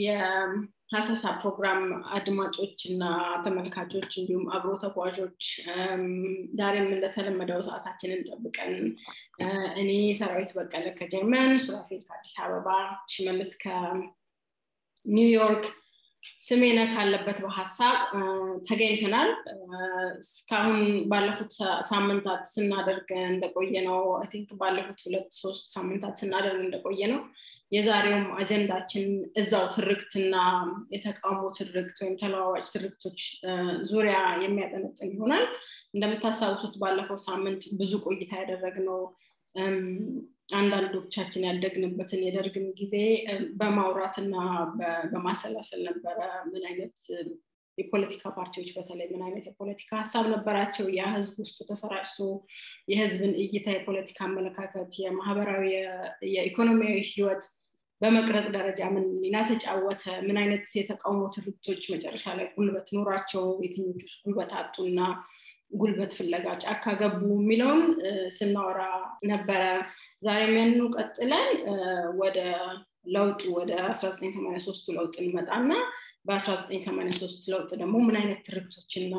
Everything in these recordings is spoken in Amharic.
የሐሰሳ ፕሮግራም አድማጮችና ተመልካቾች እንዲሁም አብሮ ተጓዦች ዛሬም እንደተለመደው ሰዓታችንን ጠብቀን እኔ ሰራዊት በቀለ ከጀርመን ሱራፌል ከአዲስ አበባ ሽመልስ ከኒውዮርክ ስሜነ ካለበት በሐሳብ ተገኝተናል እስካሁን ባለፉት ሳምንታት ስናደርግ እንደቆየነው አይ ቲንክ ባለፉት 2-3 ሳምንታት ስናደርግ እንደቆየነው የዛሬውም አጀንዳችን እዛው ትርክትና የተቃውሞ ትርክት ወይም ተለዋዋጭ ትርክቶች ዙሪያ የሚያጠነጥን ይሆናል እንደምታስታውሱት ባለፈው ሳምንት ብዙ ቆይታ ያደረግነው አንዳንዶቻችን ያደግንበትን የደርግን ጊዜ በማውራትና በማሰላሰል ነበር ምን አይነት የፖለቲካ ፓርቲዎች በተለይ ምን አይነት የፖለቲካ ሐሳብ ነበራቸው ያ ህዝብ ውስጥ ተሰራጭቶ የህዝብን እይታ የፖለቲካ አመለካከት የማህበራዊ የኢኮኖሚያዊ ህይወት በመቅረጽ ደረጃ ምን ሚና ተጫወተ ምን አይነት የተቃውሞ ትርክቶች መጨረሻ ላይ ጉልበት ኖራቸው የትኞቹ ጉልበት አጡና ጉልበት ፍለጋ ጫካ ገቡ ሚሊዮን ስናወራ ነበር ዛሬም ያንኑ ቀጥለን ወደ ለውጡ ወደ 1983 ለውጥ እንመጣና በ1983 ለውጥ ደግሞ ምን አይነት ትርክቶችና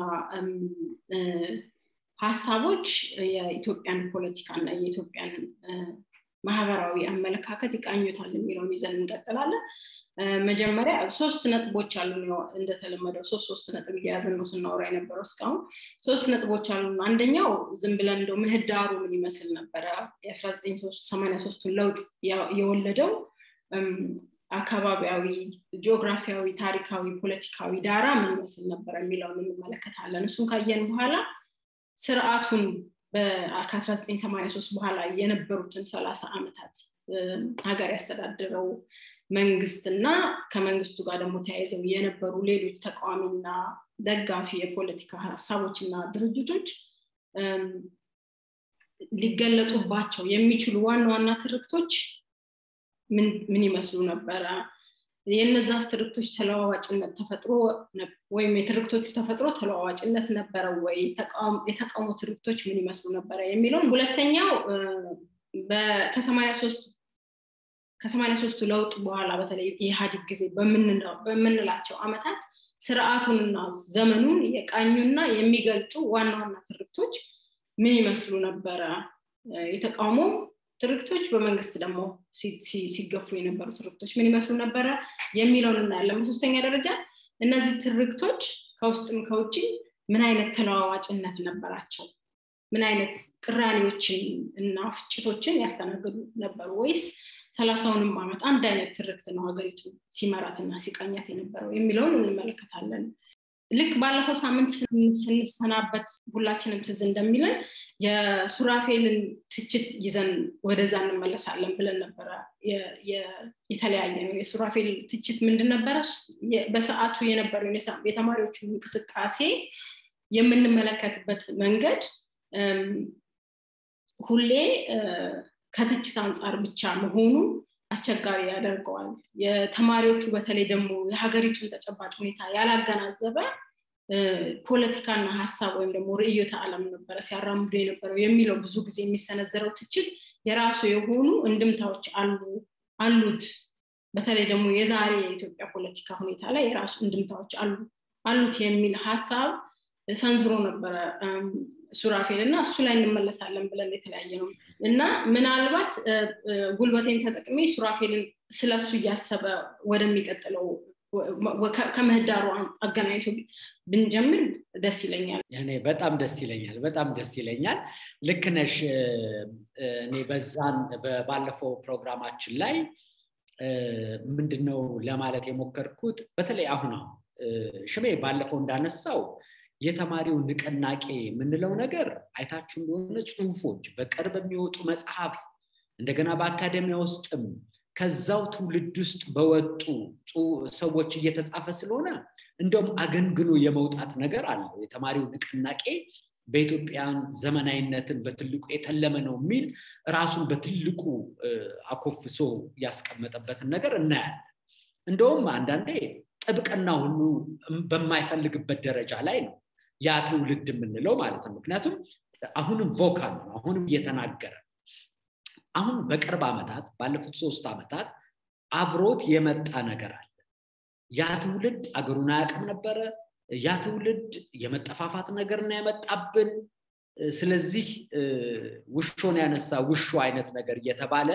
ሐሳቦች የኢትዮጵያን ፖለቲካና የኢትዮጵያን ማህበራዊ አመለካከት ይቃኙታል የሚለውን ይዘን እንቀጥላለን መጀመሪያ 3 ነጥቦች አሉ እንደተለመደው 3 ነጥብ ያዘን ነው ስናወራ የነበረው እስካሁን 3 ነጥቦች አሉ አንደኛው ዝም ብለን እንደው ምህዳሩ ምን ይመስል ነበር የ1983 ለውጥ የወለደው አካባቢያዊ ጂኦግራፊያዊ ታሪካዊ ፖለቲካዊ ዳራ ምን ይመስል ነበር የሚለውን እንመለከታለን እሱን ካየን በኋላ ስርዓቱን በ1983 በኋላ የነበሩትን 30 አመታት ሀገር ያስተዳደረው መንግስትና ከመንግስቱ ጋር ደግሞ ተያይዘው የነበሩ ሌሎች ተቃዋሚና ደጋፊ የፖለቲካ ሐሳቦችና ድርጅቶች ሊገለጡባቸው የሚችሉ ዋና ትርክቶች ምን ይመስሉ ነበር የነዛ ትርክቶች ተለዋዋጭነት ተፈጥሮ ወይም የትርክቶቹ ተፈጥሮ ተለዋዋጭነት ነበር ወይ የተቃውሞ ትርክቶች ምን ይመስሉ ነበር የሚለው ሁለተኛው ከ83 ለውጥ በኋላ በተለይ የኢህአዴግ ጊዜ በመንላቸው አመታት ስርዓቱንና ዘመኑን የቃኙና የሚገልጡ ዋና ትርክቶች ምን ይመስሉ ነበር የተቃውሞ ትርክቶች በመንግስት ደግሞ ሲገፉ የነበሩ ትርክቶች ምን ይመስሉ ነበር የሚለውን እናያለን በሶስተኛ ደረጃ እነዚህ ትርክቶች ከውስጥም ከውጪ ምን አይነት ተለዋዋጭነት ነበራቸው ምን አይነት ቅራኔዎችን እና ፍጭቶችን ያስተናግዱ ነበር ወይስ 30ንም አመት አንድ አይነት ትርክት ነው ሀገሪቱ ሲመራትና ሲቃኛት የነበረው የሚለውን እንመለከታለን ልክ ባለፈው ሳምንት ስንሰናበት ሁላችንም ትዝ እንደሚለን የሱራፌልን ትችት ይዘን ወደዛ እንመለሳለን ብለን ነበር የተለያየ ነው የሱራፌል ትችት ምንድን ነበር በሰዓቱ የነበረው የተማሪዎቹ እንቅስቃሴ የምንመለከትበት መንገድ ሁሌ ከትችት አንፃር ብቻ መሆኑ አስቸጋሪ ያደርገዋል የተማሪዎቹ በተለይ ደግሞ የሀገሪቱን ተጨባጭ ሁኔታ ያላገናዘበ ፖለቲካና ሐሳብ ወይም ደግሞ ርዕዮተ ዓለም ነበር ሲያራምዱ የነበረው የሚለው ብዙ ጊዜ የሚሰነዘረው ትችት የራሱ የሆኑ እንድምታዎች አሉት በተለይ ደግሞ የዛሬ የኢትዮጵያ ፖለቲካ ሁኔታ ላይ የራሱ እንድምታዎች አሉት የሚል ሐሳብ ሰንዝሮ ነበር ሱራፌልና እሱ ላይ እንመለሳለን ብለን የተለያየ ነው እና ምናልባት ጉልበቴን ተጠቅሜ ሱራፌልን ስለሱ ያሰበ ወደሚቀጥለው ከመህዳሩ አገናኝቶ ብንጀምር ደስ ይለኛል ያኔ በጣም ደስ ይለኛል ልክ ነሽ እኔ በዛን ባለፈው ፕሮግራማችን ላይ ምንድነው ለማለት የሞከርኩት በተለይ አሁን ሽሜ ባለፈው እንዳነሳው የተማሪው ንቅናቄ ምንለው ነገር አይታችሁ እንደሆነ ጽሁፎች በቅርብ የሚወጡ መጽሐፍ እንደገና በአካዳሚያ ውስጥም ከዛው ትውልድ ውስጥ በወጡ ሰዎች እየተጻፈ ስለሆነ እንደውም አገንግኖ የመውጣት ነገር አለው የተማሪው ንቅናቄ በኢትዮጵያን ዘመናዊነትን በትልቁ የተለመ ነው ሚል ራሱን በትልቁ አኮፍሶ ያስቀመጠበት ነገር እናያለን እንደውም አንዳንዴ ጥብቅና ሁሉ በማይፈልግበት ደረጃ ላይ ነው ያ ትውልድ ምንለው ማለት ነው ምክንያቱም አሁንም ቮካል ነው አሁንም እየተናገረ አሁን በቅርብ አመታት ባለፉት 3 አመታት አብሮት የመጣ ነገር አለ ያ ትውልድ አገሩን አያውቅም ነበር ያ ትውልድ የመጠፋፋት ነገር ነው ያመጣብን ስለዚህ ውሾን ያነሳ ውሾ አይነት ነገር እየተባለ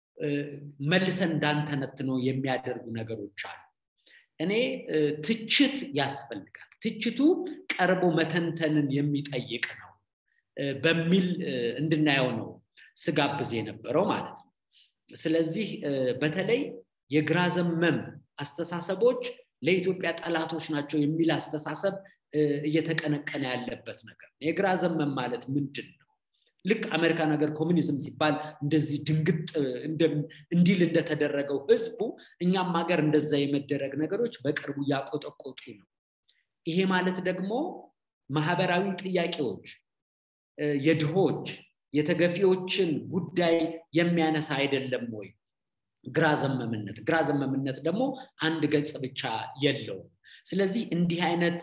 መልሰን እንዳንተነትነው የሚያደርጉ ነገሮች አሉ እኔ ትችት ያስፈልጋል ትችቱ ቀርቦ መተንተንን የሚጠይቅ ነው በሚል እንድናየው ነው ስጋብዝ የነበረው ማለት ነው ስለዚህ በተለይ የግራ ዘመም አስተሳሰቦች ለኢትዮጵያ ጠላቶች ናቸው የሚል አስተሳሰብ እየተቀነቀነ ያለበት ነገር የግራ ዘመም ማለት ምንድነው ልክ አሜሪካ ነገር ኮሙኒዝም ሲባል እንደዚህ ድንግጥ እንዲል እንደተደረገው ህዝቡ እኛም ሀገር እንደዛ የመደረግ ነገሮች በቅርቡ ያቆጠቆጡ ነው ይሄ ማለት ደግሞ ማህበራዊ ጥያቄዎች የድሆች የተገፊዎችን ጉዳይ የሚያነሳ አይደለም ወይ ግራ ዘመምነት ደግሞ አንድ ገጽ ብቻ የለውም ስለዚህ እንዲህ አይነት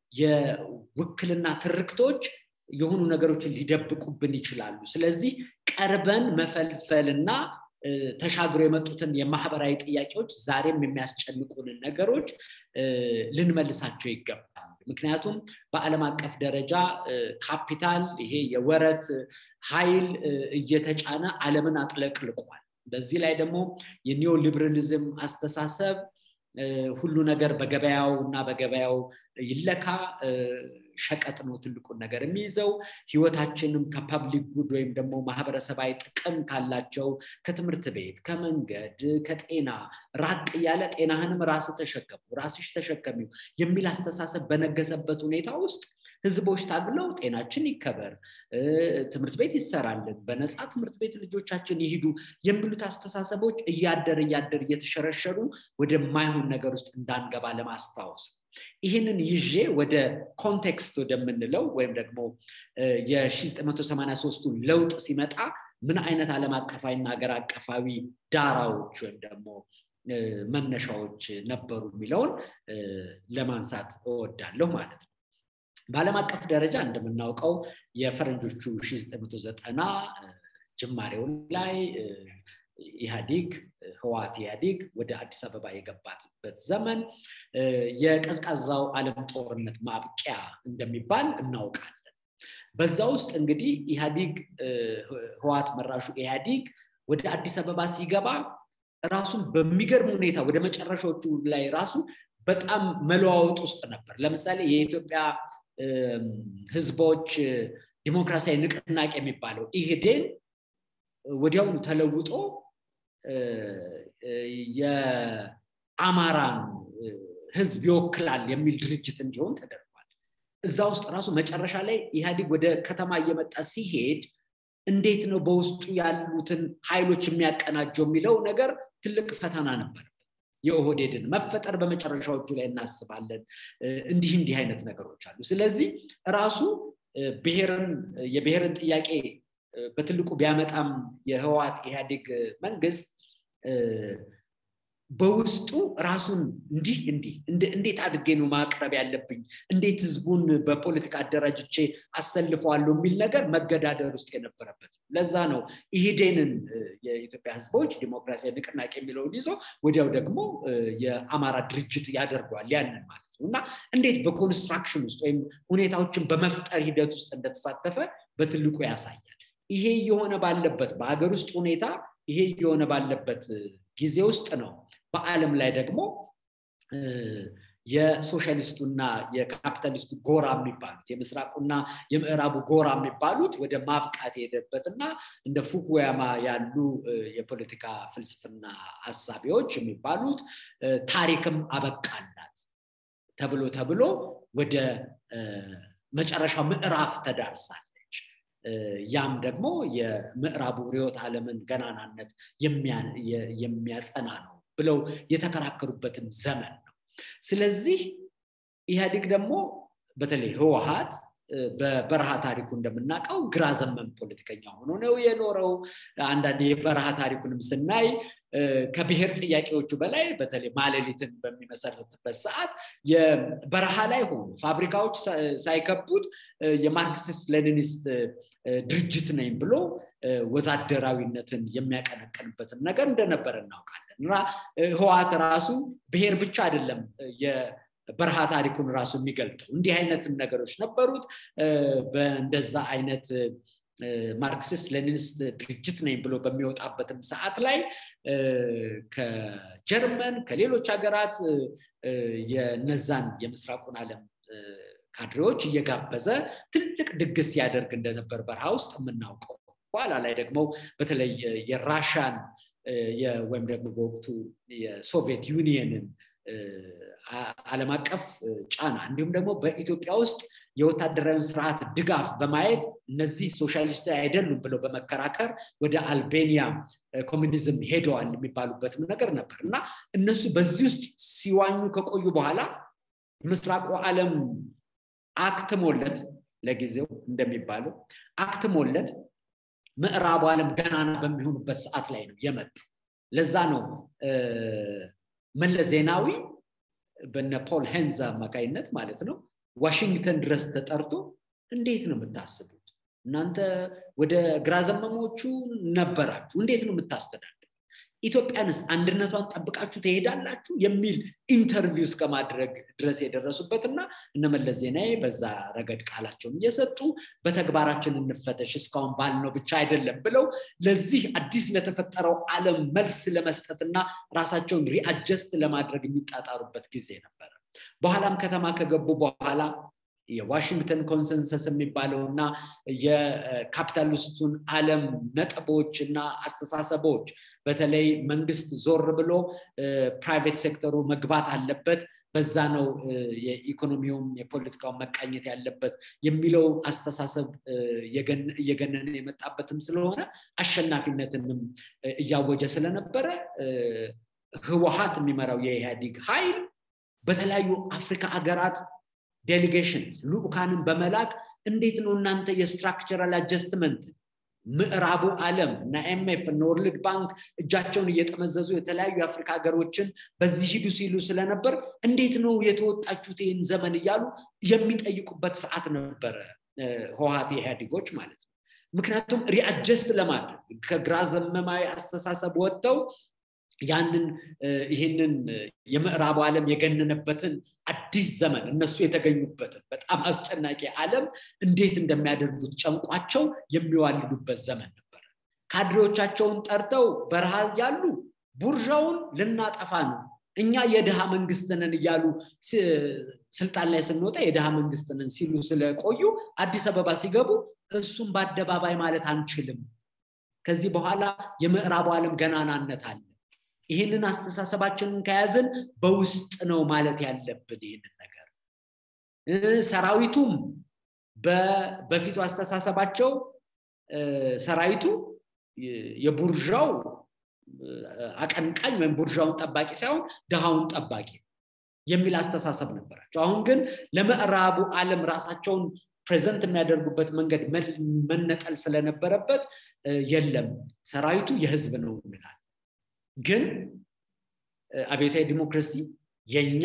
የውክልና ትርክቶች የሆኑ ነገሮችን ሊደብቁብን ይችላሉ ስለዚህ ቀርበን መፈልፈልና ተሻግሮ የመጡትን የማህበራዊ ጥያቄዎች ዛሬም የሚያስጨንቁን ነገሮች ልንመልሳቸው ይገባል ምክንያቱም በዓለም አቀፍ ደረጃ ካፒታል ይሄ የወረት ኃይል እየተጫነ ዓለምን አጥለቅልቋል በዚህ ላይ ደግሞ የኒዮ ሊበራሊዝም አስተሳሰብ ሁሉ ነገር በገበያውና በገበያው ይለካ ሸቀጥ ነው ትልቁ ነገር የሚይዘው ህይወታችንም ከፐብሊክ ጉድ ወይም ደግሞ ማህበረሰባዊ ጥቅም ካላቸው ከትምህርት ቤት ከመንገድ ከጤና ራቅ ያለ ጤናህንም ራስሽ ተሸከሚው የሚል አስተሳሰብ በነገሰበት ሁኔታ ውስጥ ህዝቦች ታግለው ጤናችን ይከበር ትምህርት ቤት ይሰራልን በነፃ ትምህርት ቤት ልጆቻችን ይሄዱ የሚሉት አስተሳሰቦች እያደር እየተሸረሸሩ ወደ ማይሆን ነገር ውስጥ እንዳንገባ ለማስታወስ ይሄንን ይዤ ወደ ኮንቴክስት ወደምንለው ወይም ደግሞ የ1983 ለውጥ ሲመጣ ምን አይነት ዓለም አቀፋዊና ሀገር አቀፋዊ ዳራዎች ወይም ደግሞ መነሻዎች ነበሩ የሚለውን ለማንሳት እወዳለሁ ማለት ነው በዓለም አቀፍ ደረጃ እንደምናውቀው የፈረንጆቹ 1990 ጅማሬው ላይ ህወሓት ወደ አዲስ አበባ የገባበት ዘመን የቀዝቃዛው ዓለም ጦርነት ማብቂያ እንደሚባል እናውቃለን በዛ ውስጥ እንግዲህ ህወሓት መራሹ ወደ አዲስ አበባ ሲገባ ራሱን በሚገርም ሁኔታ ወደ መጨረሻዎቹ ላይ ራሱ በጣም መለዋወጥ ውስጥ ነበር ለምሳሌ የኢትዮጵያ ህዝቦች ዲሞክራሲያዊ ንቅናቄ የሚባለው ኢህዴን ወዲያው ተለውጦ የአማራን ህዝብ ይወክላል የሚል ድርጅት እንዲሆን ተደርጓል እዛ ውስጥ ራሱ መጨረሻ ላይ ኢህአዴግ ወደ ከተማ እየመጣ ሲሄድ እንዴት ነው በውስጡ ያሉትን ኃይሎች የሚያቀናጀው የሚለው ነገር ትልቅ ፈተና ነበር የኦህዴድን መፈጠር በመጨረሻዎቹ ላይ እናስባለን እንዲህ አይነት ነገሮች አሉ ስለዚህ ራሱ የብሔርን ጥያቄ በትልቁ ቢያመጣም የህወሓት ኢህአዴግ መንግስት በውስጡ ራሱን እንዴት አድርጌ ነው ማቅረብ ያለብኝ እንዴት ህዝቡን በፖለቲካ አደራጅቼ አሰልፈዋለሁ የሚል ነገር መገዳደር ውስጥ የነበረበት ለዛ ነው ኢህዴንን የኢትዮጵያ ህዝቦች ዲሞክራሲያዊ ንቅናቄ የሚለውን ይዞ ወዲያው ደግሞ የአማራ ድርጅት ያደርጓል ያንን ማለት ነውና እንዴት በኮንስትራክሽን ውስጥ ወይም ሁኔታዎችን በመፍጠር ሂደት ውስጥ እንደተሳተፈ በትልቁ ያሳያል ይሄ የሆነ ባለበት በአገር ውስጥ ሁኔታ ይሄ የሆነ ባለበት ጊዜ ውስጥ ነው በአለም ላይ ደግሞ የሶሻሊስቱና የካፒታሊስቱ ጎራ የሚባሉት የምስራቁና የምዕራቡ ጎራ የሚባሉት ወደ ማብቃት የሄደበትና እንደ ፉኩያማ ያሉ የፖለቲካ ፍልስፍና ሐሳቢዎች የሚባሉት ታሪክም አበቃላት ተብሎ ወደ መጨረሻው ምዕራፍ ተዳርሳለች ያም ደግሞ የምዕራቡ ርዕዮተ ዓለምን ገናናነት የሚያጸና ነው ብለው የተከራከሩበትም ዘመን ነው ስለዚህ ኢህአዴግ ደግሞ በተለይ ህወሓት በበረሃ ታሪኩ እንደምናውቀው ግራ ዘመም ፖለቲከኛ ሆኖ ነው የኖረው አንዳንዴ የበረሃ ታሪኩንም ስናይ ከብሔር ጥያቄዎቹ በላይ በተለይ ማለሊትን በሚመሰርትበት ሰዓት የበረሃ ላይ ሆኖ ፋብሪካዎች ሳይከቡት የማርክሲስት ሌኒኒስት ድርጅት ነኝ ብሎ ወዛደራዊነትን የሚያቀነቅንበትም ነገር እንደነበር እናውቃለን እና ህወሓት ራሱ ብሔር ብቻ አይደለም የበረሃ ታሪኩን ራሱ የሚገልጠው እንዲህ አይነትም ነገሮች ነበሩት በእንደዛ አይነት ማርክሲስት ሌኒኒስት ድርጅት ነኝ ብሎ በሚወጣበትም ሰዓት ላይ ከጀርመን ከሌሎች ሀገራት የነዛን የምስራቁን ዓለም ካድሬዎች እየጋበዘ ትልቅ ድግስ ያደርግ እንደነበር በረሃ ውስጥ የምናውቀው በኋላ ላይ ደግሞ በተለይ የራሻን ወይም ደግሞ በወቅቱ የሶቪየት ዩኒየንን ዓለም አቀፍ ጫና እንዲሁም ደግሞ በኢትዮጵያ ውስጥ የወታደራዊ ስርዓት ድጋፍ በማየት እነዚህ ሶሻሊስት አይደሉም ብለው በመከራከር ወደ አልቤኒያ ኮሙኒዝም ሄደዋል የሚባሉበት ነገር ነበርና እነሱ በዚህ ውስጥ ሲዋኙ ከቆዩ በኋላ ምስራቁ ዓለም አክትሞለት ለጊዜው እንደሚባለው አክትሞለት ምዕራቡ ዓለም ገናና በሚሆኑበት ሰዓት ላይ ነው የመጣው ለዛ ነው መለስ ዜናዊ በነ ፖል ሄንዝ አማካይነት ማለት ነው ዋሽንግተን ድረስ ተጠርቶ እንዴት ነው የምታስቡት እናንተ ወደ ግራ ዘመሞቹ ነበራችሁ እንዴት ነው የምታስተዳድሩ ኢትዮጵያንስ አንድነቷን ጠብቃችሁ ትሄዳላችሁ የሚል ኢንተርቪውስ ከማድረግ ድረስ የደረሱበትና እነ መለስ ዜናዊ በዛ ረገድ ቃላቸውን እየሰጡ በተግባራችን እንፈተሽ እስካሁን ባልነው ብቻ አይደለም ብለው ለዚህ አዲስ ለተፈጠረው ዓለም መልስ ለመስጠትና ራሳቸውን ሪአጀስት ለማድረግ የሚጣጣሩበት ጊዜ ነበር በኋላም ከተማ ከገቡ በኋላ የዋሽንግተን ኮንሰንሰስ የሚባለውና የካፒታሊስቱን ዓለም ነጥቦችና አስተሳሰቦች በተለይ መንግስት ዞር ብሎ ፕራይቬት ሴክተሩ መግባት አለበት በዛ ነው የኢኮኖሚውም የፖለቲካው መቃኘት ያለበት የሚለው አስተሳሰብ የገነነ የመጣበትም ስለሆነ አሸናፊነትንም እያወጀ ስለነበረ ህወሓት የሚመራው የኢህአዴግ ኃይል በተለያዩ አፍሪካ ሀገራት ዴሊጌሽንስ ሉካንን በመላክ እንዴት ነው እናንተ የስትራክቸራል አጀስትመንት ምዕራቡ ዓለም እና ኤምኤፍ እና ወርልድ ባንክ እጃቸውን እየተመዘዙ የተለያዩ አፍሪካ ሀገሮችን በዚህ ሂዱ ሲሉ ስለነበር እንዴት ነው የተወጣችሁት ይህን ዘመን እያሉ የሚጠይቁበት ሰዓት ነበር ህወሓት ኢህአዴጎች ማለት ነው ምክንያቱም ሪአጀስት ለማድረግ ከግራ ዘመማዊ አስተሳሰብ ወጥተው ያንን ይሄንን የምዕራቡ ዓለም የገነነበትን አዲስ ዘመን እነሱ የተገኙበትን በጣም አስጨናቂ ዓለም እንዴት እንደሚያደርጉት ጨንቋቸው የሚዋልዱበት ዘመን ነበር ካድሬዎቻቸውን ጠርተው በረሃ ያሉ ቡርዣውን ልናጠፋ ነው እኛ የደሃ መንግስት ነን እያሉ ስልጣን ላይ ስንወጣ የደሃ መንግስት ነን ሲሉ ስለቆዩ አዲስ አበባ ሲገቡ እሱም በአደባባይ ማለት አንችልም ከዚህ በኋላ የምዕራቡ ዓለም ገናናነት አለ ይሄንን አስተሳሰባችንን ከያዘን በውስጥ ነው ማለት ያለብን ይሄንን ነገር ሰራዊቱም በፊቱ አስተሳሰባቸው ሰራዊቱ የቡርዣው አቀንቃኝ ወይም ቡርዣውን ጠባቂ ሳይሆን ደሃውን ጠባቂ የሚል አስተሳሰብ ነበራቸው አሁን ግን ለምዕራቡ ዓለም ራሳቸውን ፕሬዘንት የሚያደርጉበት መንገድ መነጠል ስለነበረበት የለም ሰራዊቱ የህዝብ ነው ይላል ግን አብዮታዊ ዲሞክራሲ የኛ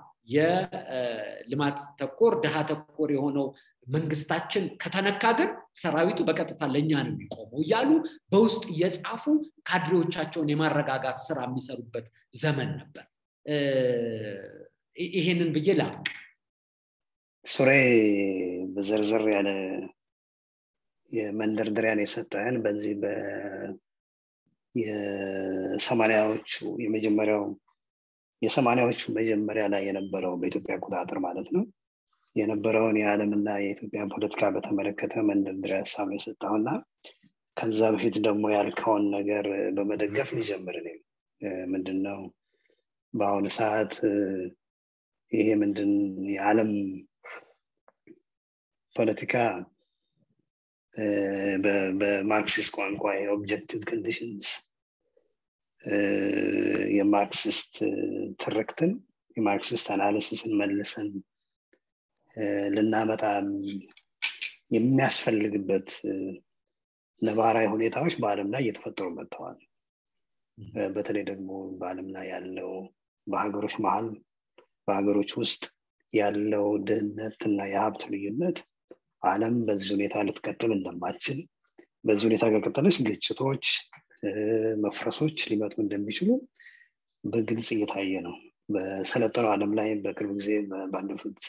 የልማት ተኮር ደሃ ተኮር የሆነው መንግስታችን ከተነካ ግን ሰራዊቱ በቀጥታ ለኛ ነው የሚቆመው ያሉ በውስጥ የጻፉ ካድሬዎቻቸውን የማረጋጋት ስራ የሚሰሩበት ዘመን ነበር ይሄንን በየላ ሱሬ በዘርዘር ያለ የመንደርደሪያን የሰጠን በዚህ የሰማንያዎቹ የሰማንያዎቹ መጀመሪያ ላይ የነበረው በኢትዮጵያ አቆጣጠር ማለት ነው የነበረውን የዓለምና የኢትዮጵያ ፖለቲካ በተመለከተ መንደርደሪያ ሀሳብ የሰጠውና ከዛ በፊት ደግሞ ያልከውን ነገር በመደገፍ ሊጀምር ነው ምንድነው በአሁኑ ሰዓት ይሄ ምንድን የዓለም ፖለቲካ በማርክሲስት ቋንቋ የኦብጀክቲቭ ኮንዲሽንስ የማርክሲስት ትርክትን የማርክሲስት አናሊሲስን መልሰን ልናመጣ የሚያስፈልግበት ነባራዊ ሁኔታዎች በዓለም ላይ እየተፈጠሩ መጥተዋል በተለይ ደግሞ በዓለም ላይ ያለው በሀገሮች መሃል በሀገሮች ውስጥ ያለው ድህነትና የሀብት ልዩነት ዓለም በዚህ ሁኔታ ልትቀጥል እንደማትችል በዚህ ሁኔታ ከቀጠለች ግጭቶች መፍረሶች ሊመጡ እንደሚችሉ በግልጽ እየታየ ነው። በሰለጠነው ዓለም ላይ በቅርብ ጊዜ ባለፉት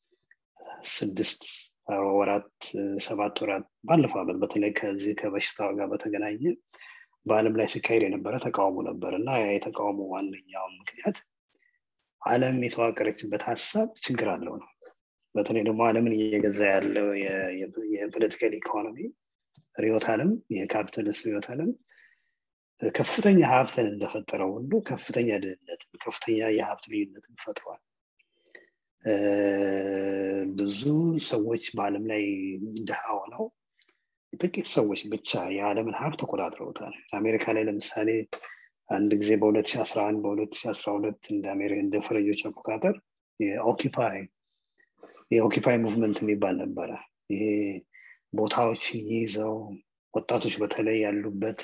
6 ወራት 7 ወራት ባለፈው ዓመት በተለይ ከዚህ ከበሽታው ጋር በተገናኘ በዓለም ላይ ሲካሄድ የነበረ ተቃውሞ ነበር እና የተቃውሞ ዋነኛው ምክንያት ዓለም የተዋቀረችበት ሀሳብ ችግር አለው ነው። በተለይ ደግሞ ዓለምን እየገዛ ያለው የፖለቲካል ኢኮኖሚ ርዕዮተ ዓለም የካፒታሊስት ርዕዮተ ዓለም ከፍተኛ ሀብትን እንደፈጠረው ሁሉ ከፍተኛ ድህነትን ከፍተኛ የሀብት ልዩነትን ፈጥሯል። ብዙ ሰዎች በዓለም ላይ ድሃ ሆነው ጥቂት ሰዎች ብቻ የዓለምን ሀብት ተቆጣጥረውታል። አሜሪካ ላይ ለምሳሌ አንድ ጊዜ በ2011 በ2012 እንደ ፈረንጆች አቆጣጠር የኦኪፓይ ሙቭመንት የሚባል ነበረ። ይሄ ቦታዎችን ይዘው ወጣቶች በተለይ ያሉበት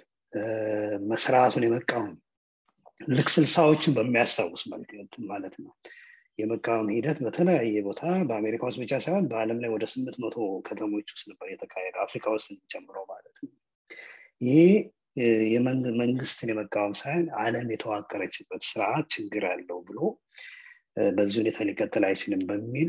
መስራቱን የመቃወም ልክ 60ዎቹን በሚያስታውስ ማለት ነው የመቃወም ሂደት በተለያየ ቦታ በአሜሪካ ውስጥ ብቻ ሳይሆን በዓለም ላይ ወደ 800 ከተሞች ውስጥ ነበር የተካሄደው አፍሪካ ውስጥ ጨምሮ ማለት ነው። ይህ የመንግስትን የመቃወም ሳይሆን ዓለም የተዋቀረችበት ስርዓት ችግር አለው ብሎ በዚህ ሁኔታ ሊቀጥል አይችልም በሚል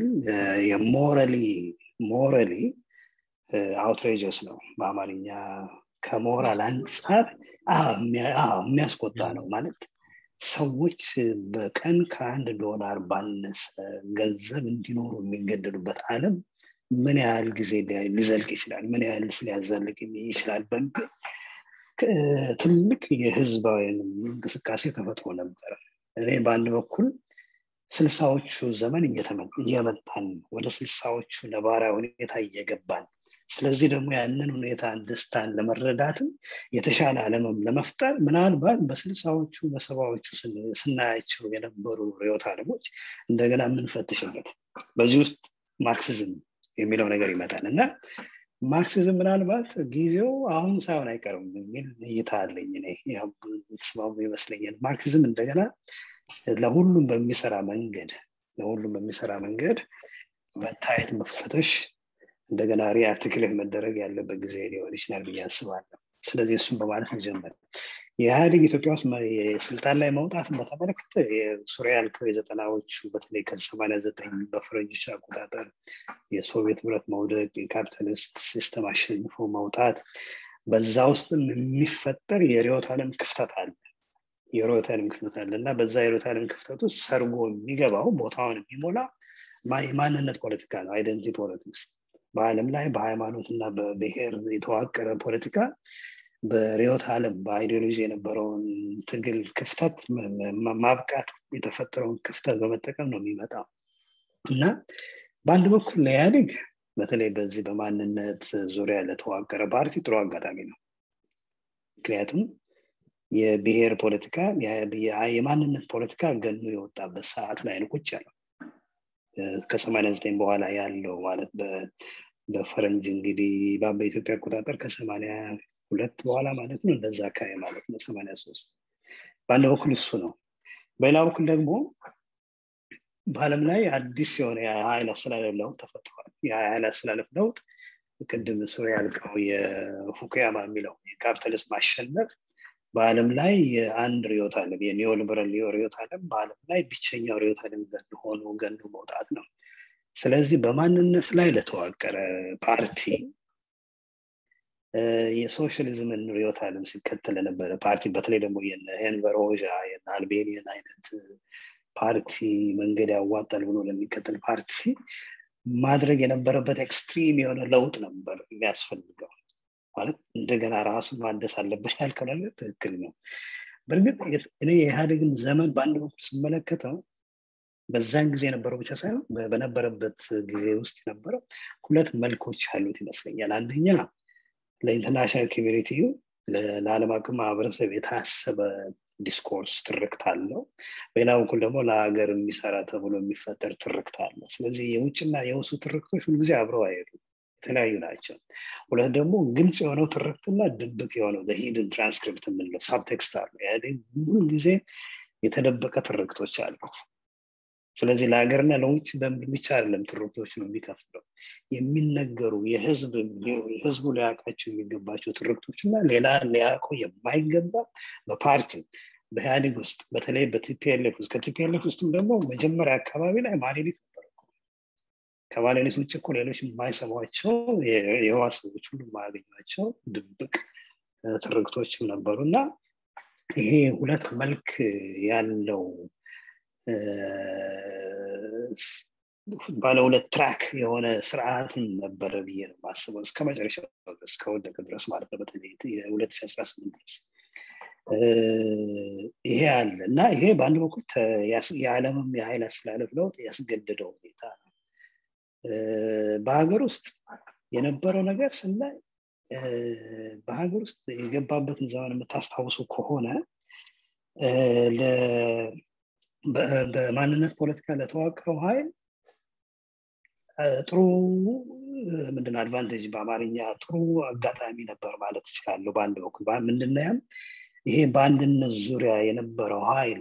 ሞራሊ አውትሬጀስ ነው በአማርኛ ከሞራል አንጻር የሚያስቆጣ ነው ማለት ሰዎች በቀን $1 ባነሰ ገንዘብ እንዲኖሩ የሚገደዱበት ዓለም ምን ያህል ጊዜ ሊዘልቅ ይችላል ምን ያህል ሊያዘልቅ ይችላል በሚል ትልቅ የህዝባዊ እንቅስቃሴ ተፈጥሮ ነበር። እኔ በአንድ በኩል 60ዎቹ ዘመን እየመጣን ወደ 60ዎቹ ነባራዊ ሁኔታ እየገባን ስለዚህ ደግሞ ያንን ሁኔታ ደስታን ለመረዳትም የተሻለ ዓለምም ለመፍጠር ምናልባት በ60ዎቹ በ70ዎቹ ስናያቸው የነበሩ ርዕዮተ ዓለሞች እንደገና የምንፈትሽበት በዚህ ውስጥ ማርክሲዝም የሚለው ነገር ይመጣል እና ማርክሲዝም ምናልባት ጊዜው አሁን ሳይሆን አይቀርም የሚል እይታ አለኝ። እኔ ያው ተስማሙ ይመስለኛል። ማርክሲዝም እንደገና ለሁሉም በሚሰራ መንገድ መታየት መፈተሽ እንደገና ሪአርቲክሌት መደረግ ያለበት ጊዜ ሊሆን ይችላል ብዬ አስባለሁ። ስለዚህ እሱም በማለት እንጀምር። የኢህአዴግ ኢትዮጵያ ውስጥ የስልጣን ላይ መውጣት በተመለከተ የሱሪያ ያልከው የ90ዎቹ በተለይ ከ89 በፈረንጆች አቆጣጠር የሶቪየት ህብረት መውደቅ የካፒታሊስት ሲስተም አሸንፎ መውጣት በዛ ውስጥ የሚፈጠር የርዕዮተ ዓለም ክፍተት አለ እና በዛ የርዕዮተ ዓለም ክፍተት ውስጥ ሰርጎ የሚገባው ቦታውን የሚሞላ የማንነት ፖለቲካ ነው። አይደንቲቲ ፖለቲክስ በዓለም ላይ በሃይማኖትና በብሔር የተዋቀረ ፖለቲካ በርዕዮተ ዓለም በአይዲዮሎጂ የነበረውን ትግል ክፍተት ማብቃት የተፈጠረውን ክፍተት በመጠቀም ነው የሚመጣው እና በአንድ በኩል ለኢህአዴግ በተለይ በዚህ በማንነት ዙሪያ ለተዋቀረ ፓርቲ ጥሩ አጋጣሚ ነው። ምክንያቱም የብሔር ፖለቲካ የማንነት ፖለቲካ ገኖ የወጣበት ሰዓት ላይ ነው ቁጭ ያለው ከ89 በኋላ ያለው ማለት በፈረንጅ እንግዲህ በኢትዮጵያ አቆጣጠር ከ82 በኋላ ማለት ነው እንደዛ አካባቢ ማለት ነው 83 በአንድ በኩል እሱ ነው። በሌላ በኩል ደግሞ በዓለም ላይ አዲስ የሆነ የኃይል አስተላለፍ ለውጥ ተፈጥሯል። የኃይል አስተላለፍ ለውጥ ቅድም ሱሪያ ያልከው የፉኩያማ የሚለው የካፒታሊስት ማሸነፍ በዓለም ላይ የአንድ ርዕዮተ ዓለም የኒዮሊበራል ርዕዮተ ዓለም በዓለም ላይ ብቸኛው ርዕዮተ ዓለም ገኖ መውጣት ነው። ስለዚህ በማንነት ላይ ለተዋቀረ ፓርቲ የሶሻሊዝምን ርዕዮተ ዓለም ሲከተል የነበረ ፓርቲ በተለይ ደግሞ የኤንቨር ሆዣ የአልቤኒያን አይነት ፓርቲ መንገድ ያዋጣል ብሎ ለሚከተል ፓርቲ ማድረግ የነበረበት ኤክስትሪም የሆነ ለውጥ ነበር የሚያስፈልገው። ማለት እንደገና ራሱ ማደስ አለበት ያልከው ነገር ትክክል ነው። በእርግጥ እኔ የኢህአዴግን ዘመን በአንድ በኩል ስመለከተው በዛን ጊዜ የነበረው ብቻ ሳይሆን በነበረበት ጊዜ ውስጥ የነበረው ሁለት መልኮች ያሉት ይመስለኛል። አንደኛ ለኢንተርናሽናል ኮሚኒቲ ለዓለም አቀፍ ማህበረሰብ የታሰበ ዲስኮርስ ትርክት አለው። በሌላ በኩል ደግሞ ለሀገር የሚሰራ ተብሎ የሚፈጠር ትርክት አለ። ስለዚህ የውጭና የውስጥ ትርክቶች ሁልጊዜ አብረው አይሄዱም፣ የተለያዩ ናቸው። ሁለት ደግሞ ግልጽ የሆነው ትርክትና ድብቅ የሆነው ሂድን ትራንስክሪፕት የምንለው ሳብቴክስት አለ። ሁልጊዜ የተደበቀ ትርክቶች አሉት። ስለዚህ ለሀገርና ለውጭ ብቻ አይደለም ትርክቶች ነው የሚከፍለው የሚነገሩ የህዝቡ ሊያውቃቸው የሚገባቸው ትርክቶችና ሌላ ሊያውቀው የማይገባ በፓርቲ በኢህአዴግ ውስጥ በተለይ በቲፒኤልኤፍ ውስጥ ከቲፒኤልኤፍ ውስጥም ደግሞ መጀመሪያ አካባቢ ላይ ማሌሊት ነበር ከማሌሊት ውጭ እኮ ሌሎች የማይሰሟቸው የህወሓት ሰዎች ሁሉ የማያገኟቸው ድብቅ ትርክቶችም ነበሩና ይሄ ሁለት መልክ ያለው ባለ ሁለት ትራክ የሆነ ስርዓትን ነበረ ብዬ ነው ማስበው እስከመጨረሻው እስከወደቀ ድረስ ማለት ነው በተለይ የ2018 ድረስ ይሄ አለ እና ይሄ በአንድ በኩል የዓለምም የኃይል አስተላለፍ ለውጥ ያስገደደው ሁኔታ ነው በሀገር ውስጥ የነበረው ነገር ስናይ በሀገር ውስጥ የገባበትን ዘመን የምታስታውሱ ከሆነ በማንነት ፖለቲካ ለተዋቀረው ኃይል ጥሩ ምንድነው አድቫንቴጅ በአማርኛ ጥሩ አጋጣሚ ነበር ማለት ይችላል በአንድ በኩል ምንድነው ይሄ በአንድነት ዙሪያ የነበረው ኃይል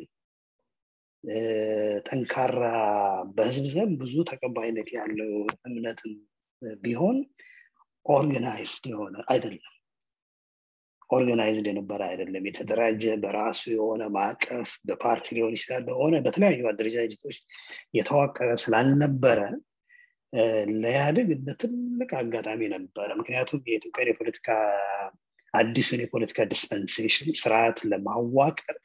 ጠንካራ በህዝብ ዘንድ ብዙ ተቀባይነት ያለው እምነትን ቢሆን ኦርጋናይዝድ የሆነ አይደለም ኦርጋናይዝድ የነበረ አይደለም የተደራጀ በራሱ የሆነ ማዕቀፍ በፓርቲ ሊሆን ይችላል በሆነ በተለያዩ አደረጃጀቶች የተዋቀረ ስላልነበረ ለኢህአዴግ እንደ ትልቅ አጋጣሚ ነበረ ምክንያቱም የኢትዮጵያ የፖለቲካ አዲሱን የፖለቲካ ዲስፐንሴሽን ስርዓት ለማዋቀር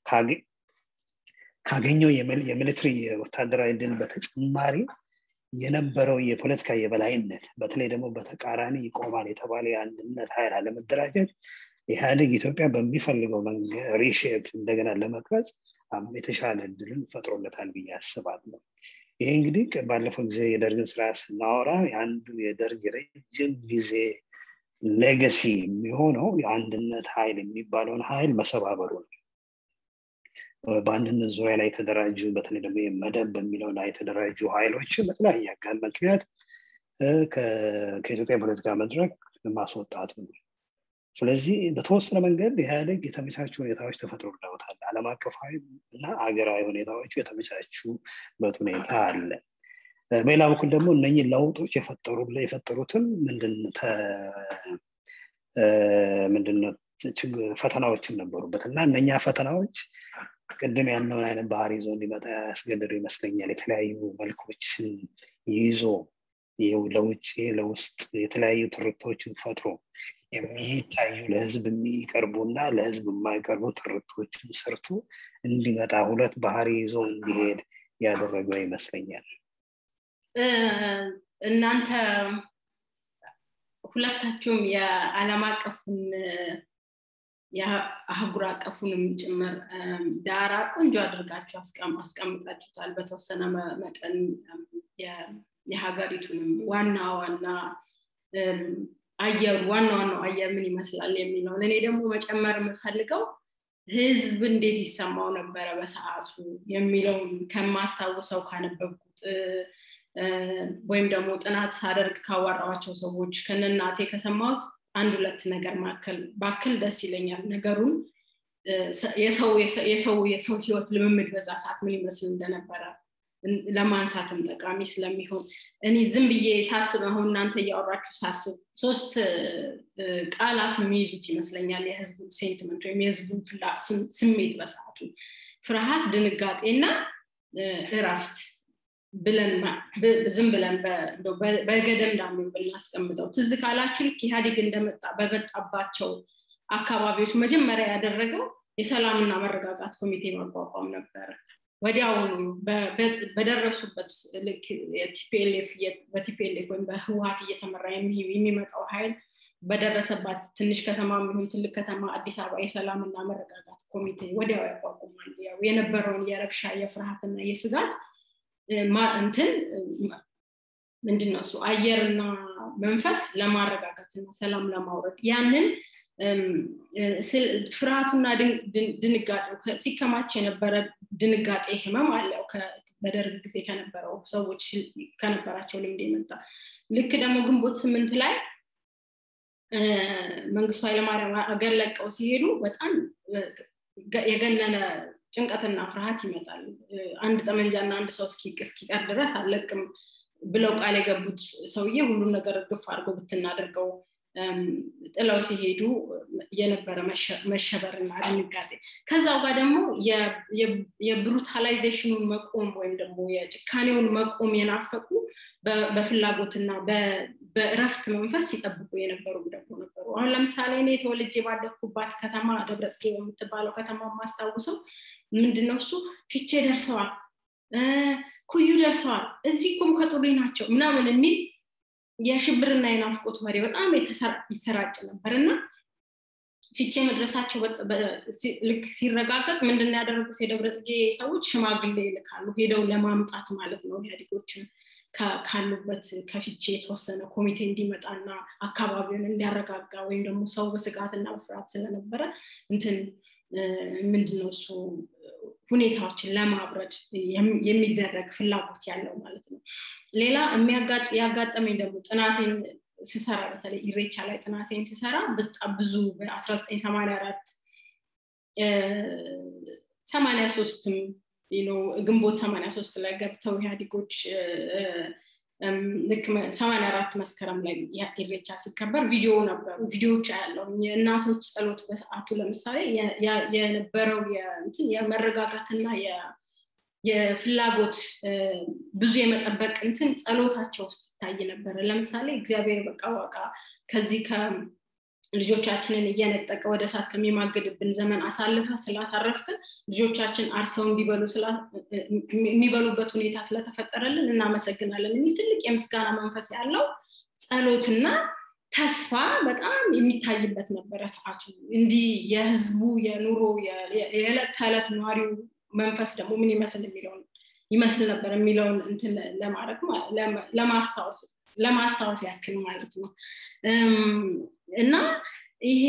ካገኘው የሚሊተሪ ወታደራዊ ድል በተጨማሪ የነበረው የፖለቲካ የበላይነት በተለይ ደግሞ በተቃራኒ ይቆማል የተባለ የአንድነት ኃይል አለመደራጀት ኢህአዴግ ኢትዮጵያ በሚፈልገው መንገድ ሪሼፕ እንደገና ለመቅረጽ የተሻለ እድልን ፈጥሮለታል ብዬ አስባለሁ ይሄ እንግዲህ ባለፈው ጊዜ የደርግን ስርዓት ስናወራ የአንዱ የደርግ ረጅም ጊዜ ሌጋሲ የሚሆነው የአንድነት ኃይል የሚባለውን ኃይል መሰባበሩ ነው በአንድነት ዙሪያ ላይ የተደራጁ በተለይ ደግሞ መደብ በሚለው ላይ የተደራጁ ኃይሎች በተለያየ ምክንያት ከኢትዮጵያ ፖለቲካ መድረክ ማስወጣቱ ነው ስለዚህ በተወሰነ መንገድ ኢህአዴግ የተመቻቹ ሁኔታዎች ተፈጥሮለታል ዓለም አቀፋዊ እና አገራዊ ሁኔታዎች የተመቻቹበት ሁኔታ አለ በሌላ በኩል ደግሞ እነኚህ ለውጦች የፈጠሩትም ምንድነው ፈተናዎችም ነበሩበት እና እነኛ ፈተናዎች ቅድም ያለውን አይነት ባህሪ ይዞ እንዲመጣ ያስገደዱ ይመስለኛል የተለያዩ መልኮችን ይዞ ለውጭ ለውስጥ የተለያዩ ትርክቶችን ፈጥሮ የሚታዩ ለህዝብ የሚቀርቡና ለህዝብ የማይቀርቡ ትርክቶችን ሰርቶ እንዲመጣ ሁለት ባህሪ ይዞ እንዲሄድ ያደረገው ይመስለኛል እናንተ ሁለታችሁም የዓለም አቀፉን የአህጉር አቀፉንም ጭምር ዳራ ቆንጆ አድርጋችሁ አስቀምጣችሁታል በተወሰነ መጠን የሀገሪቱንም ዋና አየር ምን ይመስላል የሚለውን እኔ ደግሞ መጨመር የምፈልገው ህዝብ እንዴት ይሰማው ነበረ በሰዓቱ የሚለውን ከማስታውሰው ካነበብኩት ወይም ደግሞ ጥናት ሳደርግ ካወራዋቸው ሰዎች ከነናቴ ከሰማሁት አንድ ሁለት ነገር ባክል ደስ ይለኛል ነገሩን የሰው ህይወት ልምምድ በዛ ሰዓት ምን ይመስል እንደነበረ ለማንሳትም ጠቃሚ ስለሚሆን እኔ ዝም ብዬ ሳስብ አሁን እናንተ ያወራችሁ ሳስብ ሶስት ቃላት የሚይዙት ይመስለኛል የህዝቡን ሴንቲመንት ወይም የህዝቡን ስሜት በሰዓቱ ፍርሃት ድንጋጤና እረፍት ብለን ዝም ብለን በገደም ዳም ብናስቀምጠው ትዝ ካላችሁ ልክ ኢህአዴግ እንደመጣ በመጣባቸው አካባቢዎች መጀመሪያ ያደረገው የሰላምና መረጋጋት ኮሚቴ ማቋቋም ነበር ወዲያውኑ በደረሱበት ልክ በቲፒኤልኤፍ ወይም በህወሓት እየተመራ የሚመጣው ኃይል በደረሰባት ትንሽ ከተማ ምን ትልቅ ከተማ አዲስ አበባ የሰላምና መረጋጋት ኮሚቴ ወዲያው ያቋቁማል ያው የነበረውን የረብሻ የፍርሃትና የስጋት ምንድነው እሱ አየርና መንፈስ ለማረጋጋትና ሰላም ለማውረድ ያንን ፍርሃቱና ድንጋጤው ሲከማች የነበረ ድንጋጤ ህመም አለው በደርግ ጊዜ ከነበረው ሰዎች ከነበራቸው ልምድ የመጣ ልክ ደግሞ ግንቦት 8 ላይ መንግስቱ ኃይለማርያም አገር ለቀው ሲሄዱ በጣም የገነነ ጭንቀትና ፍርሃት ይመጣል። አንድ ጠመንጃና አንድ ሰው እስኪቀር ድረስ አለቅም ብለው ቃል የገቡት ሰውዬ ሁሉን ነገር ግፍ አድርገው ብትናደርገው ጥለው ሲሄዱ የነበረ መሸበርና ድንጋጤ ከዛው ጋር ደግሞ የብሩታላይዜሽኑን መቆም ወይም ደግሞ የጭካኔውን መቆም የናፈቁ በፍላጎትና በእረፍት መንፈስ ሲጠብቁ የነበሩ ደግሞ ነበሩ። አሁን ለምሳሌ እኔ ተወልጄ ባደኩባት ከተማ ደብረጽጌ የምትባለው ከተማ ማስታውሰው ምንድነው እሱ ፊቼ ደርሰዋል ኩዩ ደርሰዋል እዚህ ቆም ከጥሪ ናቸው ምናምን የሚል የሽብርና የናፍቆት ወሬ በጣም ይሰራጭ ነበርና ፊቼ መድረሳቸው ልክ ሲረጋገጥ ምንድነው ያደረጉት የደብረጽጌ ሰዎች ሽማግሌ ይልካሉ ሄደው ለማምጣት ማለት ነው ያዲጎችን ካሉበት ከፊቼ የተወሰነ ኮሚቴ እንዲመጣና አካባቢውን እንዲያረጋጋ ወይም ደግሞ ሰው በስጋትና በፍርሃት ስለነበረ ምንድነው እሱ ሁኔታዎችን ለማብረድ የሚደረግ ፍላጎት ያለው ማለት ነው። ሌላ ያጋጠመኝ ደግሞ ጥናቴን ስሰራ በተለይ ኢሬቻ ላይ ጥናቴን ስሰራ በጣም ብዙ በ1984 83 ግንቦት 83 ላይ ገብተው ኢህአዴጎች ልክ 84 መስከረም ላይ ኢሬቻ ሲከበር ቪዲዮዎች ያለው የእናቶች ጸሎት በሰዓቱ ለምሳሌ የነበረው የመረጋጋትና የፍላጎት ብዙ የመጠበቅ ጸሎታቸው ውስጥ ታይ ነበር። ለምሳሌ እግዚአብሔር በቃ ከዚህ ልጆቻችንን እየነጠቀ ወደ እሳት ከሚማገድብን ዘመን አሳልፈ ስላሳረፍከን ልጆቻችን አርሰው የሚበሉበት ሁኔታ ስለተፈጠረልን እናመሰግናለን የሚል ትልቅ የምስጋና መንፈስ ያለው ጸሎትና ተስፋ በጣም የሚታይበት ነበር ሰዓቱ። እንዲህ የህዝቡ የኑሮ የዕለት ተዕለት ኗሪው መንፈስ ደግሞ ምን ይመስል ነበር የሚለውን ለማድረግ ለማስታወስ ያክል ማለት ነው። እና ይሄ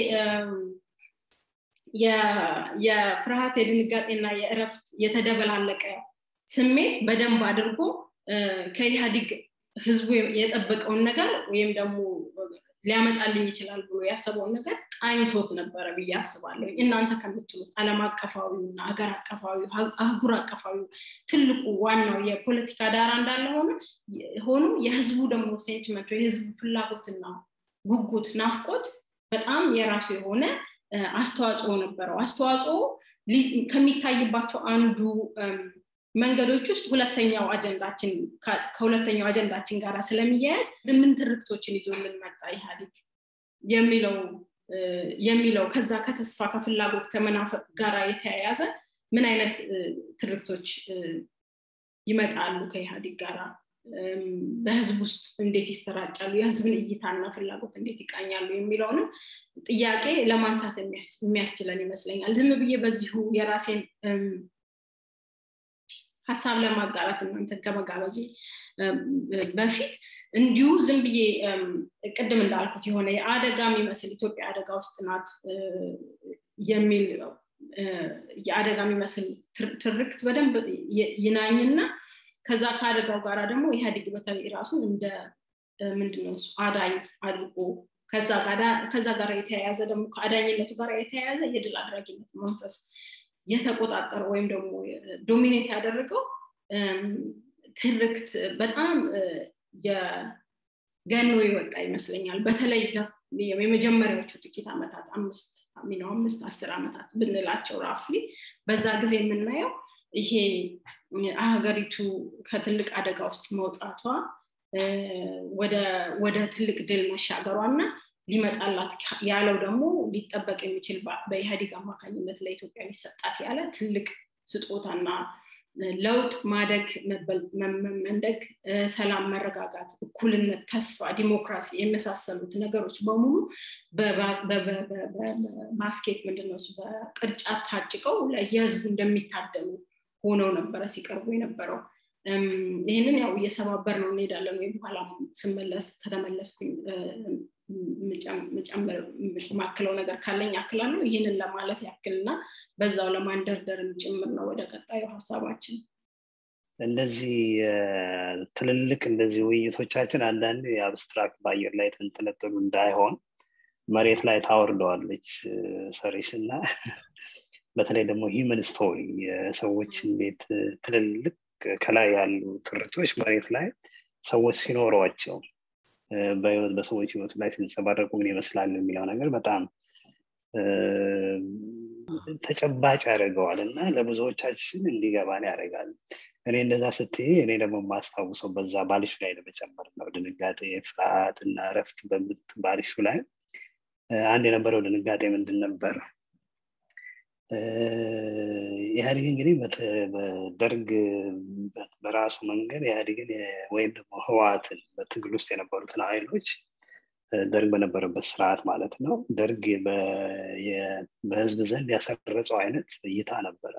የፍርሃት የድንጋጤና የእረፍት የተደበላለቀ ስሜት በደንብ አድርጎ ከኢህአዴግ ህዝቡ የጠበቀውን ነገር ወይም ደግሞ ሊያመጣልኝ ይችላል ብሎ ያሰበውን ነገር ቃኝቶት ነበር ብዬ አስባለሁ። እናንተ ከምትሉት ዓለም አቀፋዊና ሀገር አቀፋዊ አህጉር አቀፋዊ ትልቁ ዋናው የፖለቲካ ዳራ እንዳለ ሆኖ የህዝቡ ደግሞ ሴንቲመንት የህዝቡ ፍላጎትና ጉጉት ናፍቆት በጣም የራሱ የሆነ አስተዋጽኦ ነበረው። አስተዋጽኦ ከሚታይባቸው አንዱ መንገዶች ውስጥ ከሁለተኛው አጀንዳችን ጋር ስለሚያያዝ ምን ትርክቶችን ይዞልን መጣ ኢህአዴግ የሚለው ከዛ ከተስፋ ከፍላጎት ከመናፈቅ ጋር የተያያዘ ምን አይነት ትርክቶች ይመጣሉ ከኢህአዴግ ጋር በህዝብ ውስጥ እንዴት ይስተራጫሉ የህዝብን እይታና ፍላጎት እንዴት ይቃኛሉ የሚለውን ጥያቄ ለማንሳት የሚያስችለን ይመስለኛል። ዝም ብዬ በዚሁ የራሴን ሐሳብ ለማጋራት እናንተ ከመጋበዝ በፊት እንዲሁ ዝም ብዬ ቅድም እንዳልኩት የሆነ የአደጋ የሚመስል ኢትዮጵያ አደጋ ውስጥ ናት የሚል የአደጋ የሚመስል ትርክት በደንብ ይናኝና ከዛ ካደጋው ጋራ ደግሞ ኢህአዴግ በተለይ ራሱን እንደ ምንድነው አዳኝ አድርጎ ከዛ ጋር የተያያዘ ደግሞ ከአዳኝነቱ ጋር የተያያዘ የድል አድራጊነት መንፈስ የተቆጣጠረ ወይም ደግሞ ዶሚኔት ያደረገው ትርክት በጣም የገኖ ይወጣ ይመስለኛል። በተለይ የመጀመሪያዎቹ ጥቂት አመታት 5-10 አመታት ብንላቸው ራፍሊ በዛ ጊዜ የምናየው ይሄ ሀገሪቱ ከትልቅ አደጋ ውስጥ መውጣቷ ወደ ትልቅ ድል መሻገሯና ሊመጣላት ያለው ደግሞ ሊጠበቅ የሚችል በኢህአዴግ አማካኝነት ለኢትዮጵያ ሊሰጣት ያለ ትልቅ ስጦታና ለውጥ ማደግ መመንደግ ሰላም መረጋጋት እኩልነት ተስፋ ዲሞክራሲ የመሳሰሉት ነገሮች በሙሉ በባስኬት ምንድነው በቅርጫት ታጭቀው ለየህዝቡ እንደሚታደሉ ሆነው ነበር ሲቀርቡ የነበረው። ይሄንን ያው እየሰባበር ነው እንሄዳለን ወይ በኋላ ከተመለስኩኝ ማክለው ነገር ካለኝ አክላለሁ። ይሄንን ለማለት ያክልና በዛው ለማንደርደርም ጭምር ነው ወደ ቀጣዩ ሐሳባችን። እንደዚህ ትልልቅ እንደዚህ ውይይቶቻችን አንዳንድ የአብስትራክት ባየር ላይ ተንጠለጠሉ እንዳይሆን መሬት ላይ ታወርደዋለች ሰሪስና በተለይ ደግሞ ሂውመን ስቶሪ የሰዎች እንዴት ትልልቅ ከላይ ያሉ ትርቶች መሬት ላይ ሰዎች ሲኖሯቸው በሰዎች ህይወት ላይ ሲንጸባረቁ ምን ይመስላል የሚለው ነገር በጣም ተጨባጭ ያደርገዋል እና ለብዙዎቻችን እንዲገባን ያደርጋል። እኔ እንደዛ ስትይ እኔ ደግሞ የማስታውሰው በዛ ባልሹ ላይ ለመጨመር ነው ድንጋጤ፣ ፍርሃት እና እረፍት ባልሹ ላይ አንድ የነበረው ድንጋጤ ምንድን ነበር? ኢህአዴግ እንግዲህ በደርግ በራሱ መንገድ ኢህአዴግን ወይም ደግሞ ህወሓትን በትግል ውስጥ የነበሩትን ኃይሎች ደርግ በነበረበት ስርዓት ማለት ነው ደርግ በህዝብ ዘንድ ያሰረጸው አይነት እይታ ነበረ።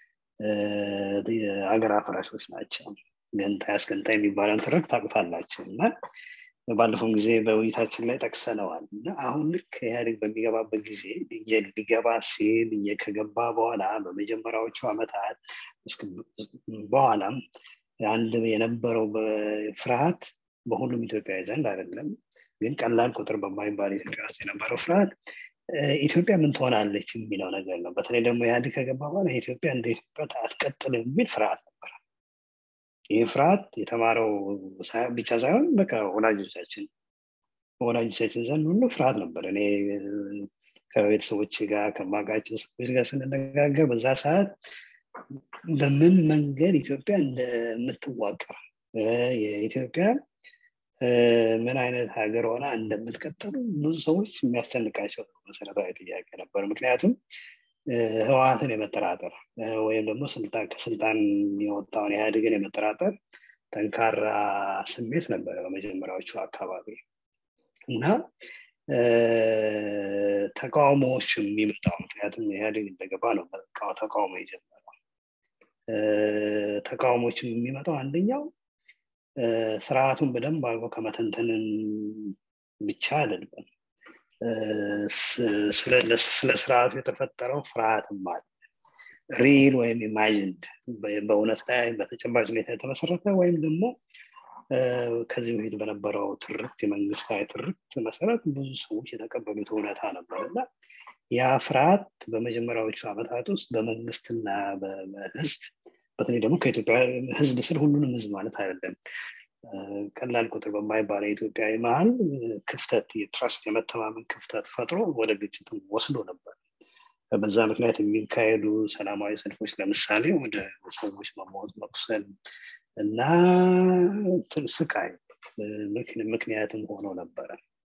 አገር አፍራሾች ናቸው፣ ገንጣይ አስገንጣይ የሚባለውን ትርክ ታውቁታላችሁ እና ባለፈው ጊዜ በውይይታችን ላይ ጠቅሰነዋል። እና አሁን ልክ ኢህአዴግ በሚገባበት ጊዜ ሊገባ ሲል ከገባ በኋላ በመጀመሪያዎቹ ዓመታት በኋላም አንድ የነበረው ፍርሃት በሁሉም ኢትዮጵያዊ ዘንድ አይደለም ግን ቀላል ቁጥር በማይባል ኢትዮጵያ ውስጥ የነበረው ፍርሃት ኢትዮጵያ ምን ትሆናለች የሚለው ነገር ነው። በተለይ ደግሞ ኢህአዴግ ከገባ በኋላ ኢትዮጵያ እንደ ኢትዮጵያ አትቀጥልም የሚል ፍርሃት ነበር። ይህ ፍርሃት የተማረው ብቻ ሳይሆን በቃ ወላጆቻችን ዘንድ ሁሉ ፍርሃት ነበር። እኔ ከቤተሰቦች ጋር ከማውቃቸው ሰዎች ጋር ስንነጋገር በዛ ሰዓት በምን መንገድ ኢትዮጵያ እንደምትዋቀር የኢትዮጵያ ምን አይነት ሀገር ሆና እንደምትቀጥሉ ብዙ ሰዎች የሚያስጨንቃቸው መሰረታዊ ጥያቄ ነበር። ምክንያቱም ህወሓትን የመጠራጠር ወይም ደግሞ ከስልጣን የወጣውን ኢህአዴግን የመጠራጠር ጠንካራ ስሜት ነበረ በመጀመሪያዎቹ አካባቢ እና ተቃውሞዎች የሚመጣው ምክንያቱም ኢህአዴግ እንደገባ ነው ተቃውሞ የጀመረው። ተቃውሞዎች የሚመጣው አንደኛው ስርዓቱን በደንብ አድርጎ ከመተንተንን ብቻ አይደለም፣ ስለ ስርዓቱ የተፈጠረው ፍርሃትም አለ። ሪል ወይም ኢማጂንድ በእውነት ላይ በተጨባጭ ሁኔታ የተመሰረተ ወይም ደግሞ ከዚህ በፊት በነበረው ትርክት የመንግስታዊ ትርክት መሰረት ብዙ ሰዎች የተቀበሉት እውነታ ነበር እና ያ ፍርሃት በመጀመሪያዎቹ ዓመታት ውስጥ በመንግስትና በህዝብ በተለይ ደግሞ ከኢትዮጵያ ህዝብ ስር ሁሉንም ህዝብ ማለት አይደለም ቀላል ቁጥር በማይባል ኢትዮጵያዊ መሀል ክፍተት የትረስት የመተማመን ክፍተት ፈጥሮ ወደ ግጭት ወስዶ ነበር። በዛ ምክንያት የሚካሄዱ ሰላማዊ ሰልፎች ለምሳሌ ወደ ሰዎች መሞት፣ መቁሰል እና ስቃይ ምክንያትም ሆኖ ነበረ።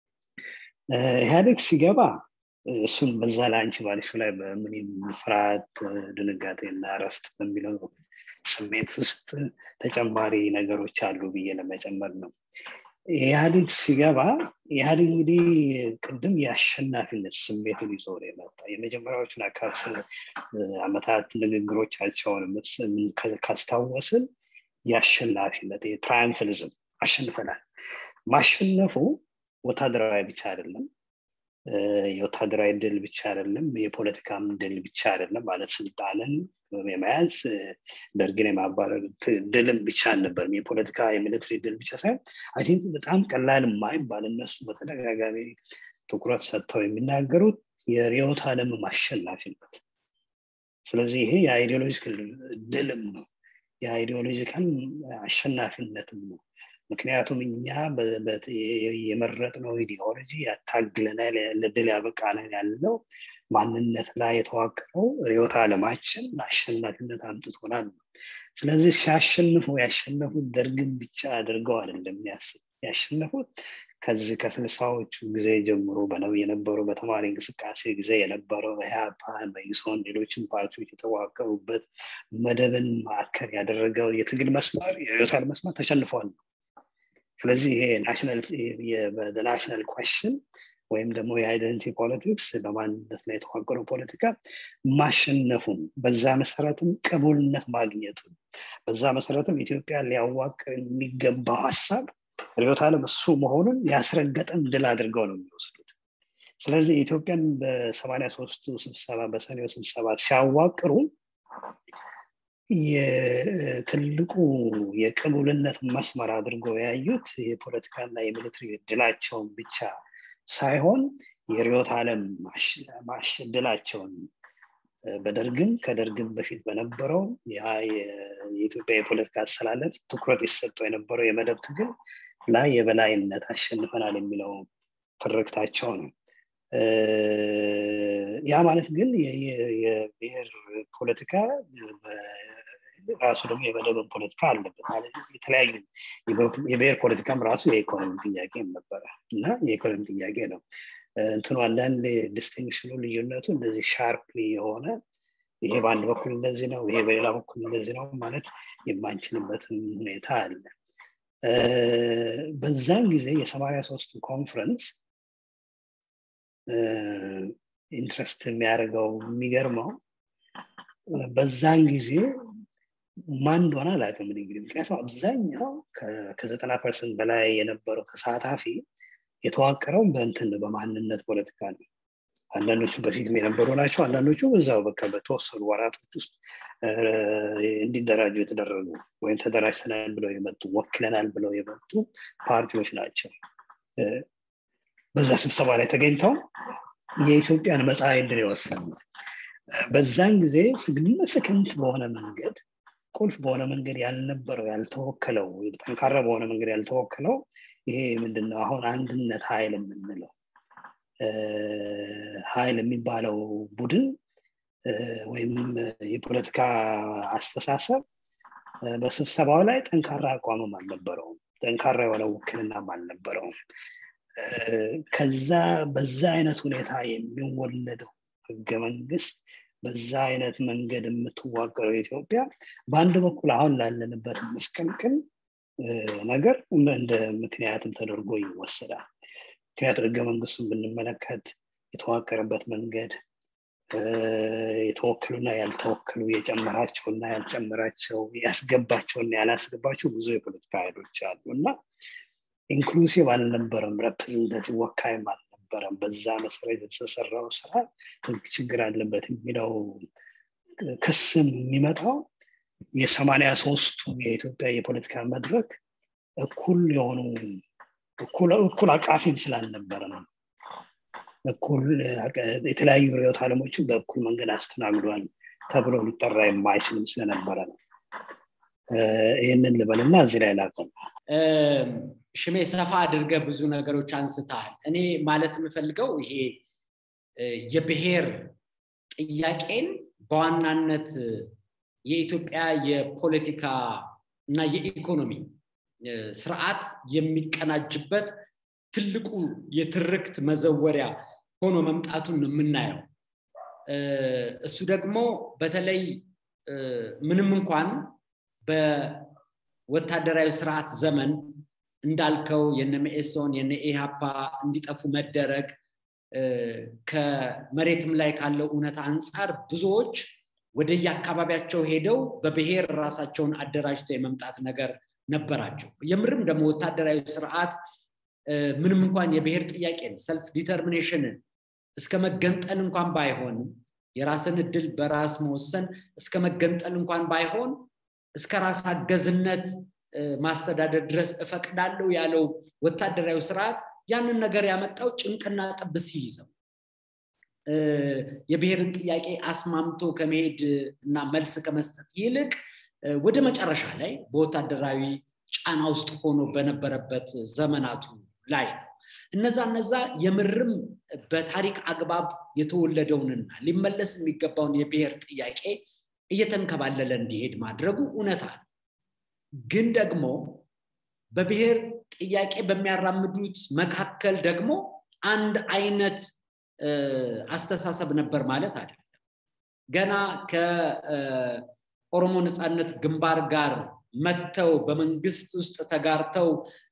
ኢህአዴግ ሲገባ እሱን በዛ ላይ አንቺ ባልሽው ላይ በምን ፍርሃት፣ ድንጋጤ እና እረፍት በሚለው ስሜት ውስጥ ተጨማሪ ነገሮች አሉ ብዬ ለመጨመር ነው። ኢህአዴግ ሲገባ ኢህአዴግ እንግዲህ ቅድም የአሸናፊነት ስሜትን ይዞ ነው የመጣ። የመጀመሪያዎቹን ዓመታት ንግግሮቻቸውን ካስታወስን የአሸናፊነት የትራያምፍሊዝም አሸንፈናል። ማሸነፉ ወታደራዊ ብቻ አይደለም፣ የወታደራዊ ድል ብቻ አይደለም፣ የፖለቲካም ድል ብቻ አይደለም። ማለት ስልጣንን የመያዝ ደርግን የማባረር ድልም ብቻ አልነበርም። የፖለቲካ የሚሊተሪ ድል ብቻ ሳይሆን አይ ቲንክ በጣም ቀላል የማይባል እነሱ በተደጋጋሚ ትኩረት ሰጥተው የሚናገሩት የርዕዮተ ዓለም አሸናፊነት። ስለዚህ ይሄ የአይዲዮሎጂካል ድልም ነው፣ የአይዲዮሎጂካል አሸናፊነትም ነው። ምክንያቱም እኛ የመረጥነው ኢዲኦሎጂ ያታግለናል፣ ለድል ያበቃናል ያለው ማንነት ላይ የተዋቀረው ርዕዮተ ዓለማችን አሸናፊነት አምጥቶናል። ስለዚህ ያሸነፉት ደርግን ብቻ አድርገው አይደለም ያሸነፉት ከዚህ ከስልሳዎቹ ጊዜ ጀምሮ የነበረው በተማሪ እንቅስቃሴ ጊዜ የነበረው ኢህአፓ፣ መኢሶን፣ ሌሎችም ፓርቲዎች የተዋቀሩበት መደብን ማዕከል ያደረገው የትግል መስመር የርዕዮተ ዓለም መስመር ተሸንፏል። ስለዚህ ይሄ ናሽናል ኳስችን ወይም ደግሞ የአይደንቲቲ ፖለቲክስ በማንነት ላይ የተዋቀረው ፖለቲካ ማሸነፉን በዛ መሰረትም ቅቡልነት ማግኘቱን በዛ መሰረትም ኢትዮጵያ ሊያዋቅር የሚገባው ሀሳብ ርዕዮተ ዓለም እሱ መሆኑን ያስረገጠን ድል አድርገው ነው የሚወስዱት። ስለዚህ ኢትዮጵያን በ83ቱ ስብሰባ በሰኔው ስብሰባ ሲያዋቅሩ የትልቁ የቅቡልነት መስመር አድርገው ያዩት የፖለቲካና የሚሊተሪ ድላቸውን ብቻ ሳይሆን የርዕዮተ ዓለም ድላቸውን በደርግም ከደርግም በፊት በነበረው የኢትዮጵያ የፖለቲካ አሰላለፍ ትኩረት ይሰጠው የነበረው የመደብ ትግል ላይ የበላይነት አሸንፈናል የሚለው ትርክታቸው ነው። ያ ማለት ግን የብሔር ፖለቲካ ራሱ ደግሞ የመደብ ፖለቲካ አለበት ማለት የተለያዩ የብሔር ፖለቲካም ራሱ የኢኮኖሚ ጥያቄ ነበረ እና የኢኮኖሚ ጥያቄ ነው። እንትኑ አንዳንድ ዲስቲንክሽኑ ልዩነቱ እንደዚህ ሻርፕሊ የሆነ ይሄ በአንድ በኩል እንደዚህ ነው ይሄ በሌላ በኩል እንደዚህ ነው ማለት የማንችልበትም ሁኔታ አለ። በዛን ጊዜ የ83 ኮንፈረንስ ኢንትረስት የሚያደርገው የሚገርመው በዛን ጊዜ ማን እንደሆነ አላውቅም እንግዲህ ምክንያቱም አብዛኛው ከ90% በላይ የነበረው ተሳታፊ የተዋቀረው በእንትን በማንነት ፖለቲካ ነው። አንዳንዶቹ በፊትም የነበሩ ናቸው፣ አንዳንዶቹ በዛው በቃ በተወሰኑ ወራቶች ውስጥ እንዲደራጁ የተደረጉ ወይም ተደራጅተናል ብለው የመጡ ወክለናል ብለው የመጡ ፓርቲዎች ናቸው። በዛ ስብሰባ ላይ ተገኝተው የኢትዮጵያን መጻኢ ዕድል የወሰኑት በዛን ጊዜ ሲግኒፊካንት በሆነ መንገድ ቁልፍ በሆነ መንገድ ያልነበረው ያልተወከለው ጠንካራ በሆነ መንገድ ያልተወከለው ይሄ ምንድነው አሁን አንድነት ኃይል የምንለው ኃይል የሚባለው ቡድን ወይም የፖለቲካ አስተሳሰብ በስብሰባው ላይ ጠንካራ አቋምም አልነበረውም፣ ጠንካራ የሆነ ውክልናም አልነበረውም። ከዛ በዛ አይነት ሁኔታ የሚወለደው ህገ መንግስት በዛ አይነት መንገድ የምትዋቀረው ኢትዮጵያ በአንድ በኩል አሁን ላለንበት መስቀልቅል ነገር እንደ ምክንያትም ተደርጎ ይወሰዳል። ምክንያቱም ህገ መንግስቱን ብንመለከት የተዋቀረበት መንገድ የተወከሉና ያልተወከሉ የጨመራቸውና ያልጨመራቸው ያስገባቸውና ያላስገባቸው ብዙ የፖለቲካ ኃይሎች አሉ እና ኢንክሉሲቭ አልነበረም፣ ሬፕሬዘንታቲቭ ወካይም አልነበረም። በዛ መሰረት የተሰራው ስራ ችግር አለበት የሚለው ክስም የሚመጣው የ83ቱ የኢትዮጵያ የፖለቲካ መድረክ እኩል የሆኑ እኩል አቃፊም ስላልነበረ ነው። እኩል የተለያዩ ርዕዮተ ዓለሞችን በእኩል መንገድ አስተናግዷል ተብሎ ሊጠራ የማይችልም ስለነበረ ነው። ይህንን ልበልና እዚህ ላይ ላቆም። ሽሜ ሰፋ አድርገህ ብዙ ነገሮች አንስተሃል። እኔ ማለት የምፈልገው ይሄ የብሔር ጥያቄን በዋናነት የኢትዮጵያ የፖለቲካ እና የኢኮኖሚ ስርዓት የሚቀናጅበት ትልቁ የትርክት መዘወሪያ ሆኖ መምጣቱን የምናየው እሱ ደግሞ በተለይ ምንም እንኳን በወታደራዊ ስርዓት ዘመን እንዳልከው የነመኢሶን የነኢሃፓ እንዲጠፉ መደረግ ከመሬትም ላይ ካለው እውነታ አንፃር ብዙዎች ወደየአካባቢያቸው ሄደው በብሔር ራሳቸውን አደራጅተው የመምጣት ነገር ነበራቸው። የምርም ደግሞ ወታደራዊ ስርዓት ምንም እንኳን የብሔር ጥያቄን ሰልፍ ዲተርሚኔሽንን እስከ መገንጠል እንኳን ባይሆን የራስን እድል በራስ መወሰን እስከ መገንጠል እንኳን ባይሆን እስከ ራስ አገዝነት ማስተዳደር ድረስ እፈቅዳለሁ ያለው ወታደራዊ ስርዓት ያንን ነገር ያመጣው ጭንቅና ጥብስ ይይዘው የብሔርን ጥያቄ አስማምቶ ከመሄድ እና መልስ ከመስጠት ይልቅ ወደ መጨረሻ ላይ በወታደራዊ ጫና ውስጥ ሆኖ በነበረበት ዘመናቱ ላይ ነው። እነዛ የምርም በታሪክ አግባብ የተወለደውንና ሊመለስ የሚገባውን የብሔር ጥያቄ እየተንከባለለ እንዲሄድ ማድረጉ እውነታ ነው። ግን ደግሞ በብሔር ጥያቄ በሚያራምዱት መካከል ደግሞ አንድ አይነት አስተሳሰብ ነበር ማለት አይደለም። ገና ከኦሮሞ ነጻነት ግንባር ጋር መተው በመንግስት ውስጥ ተጋርተው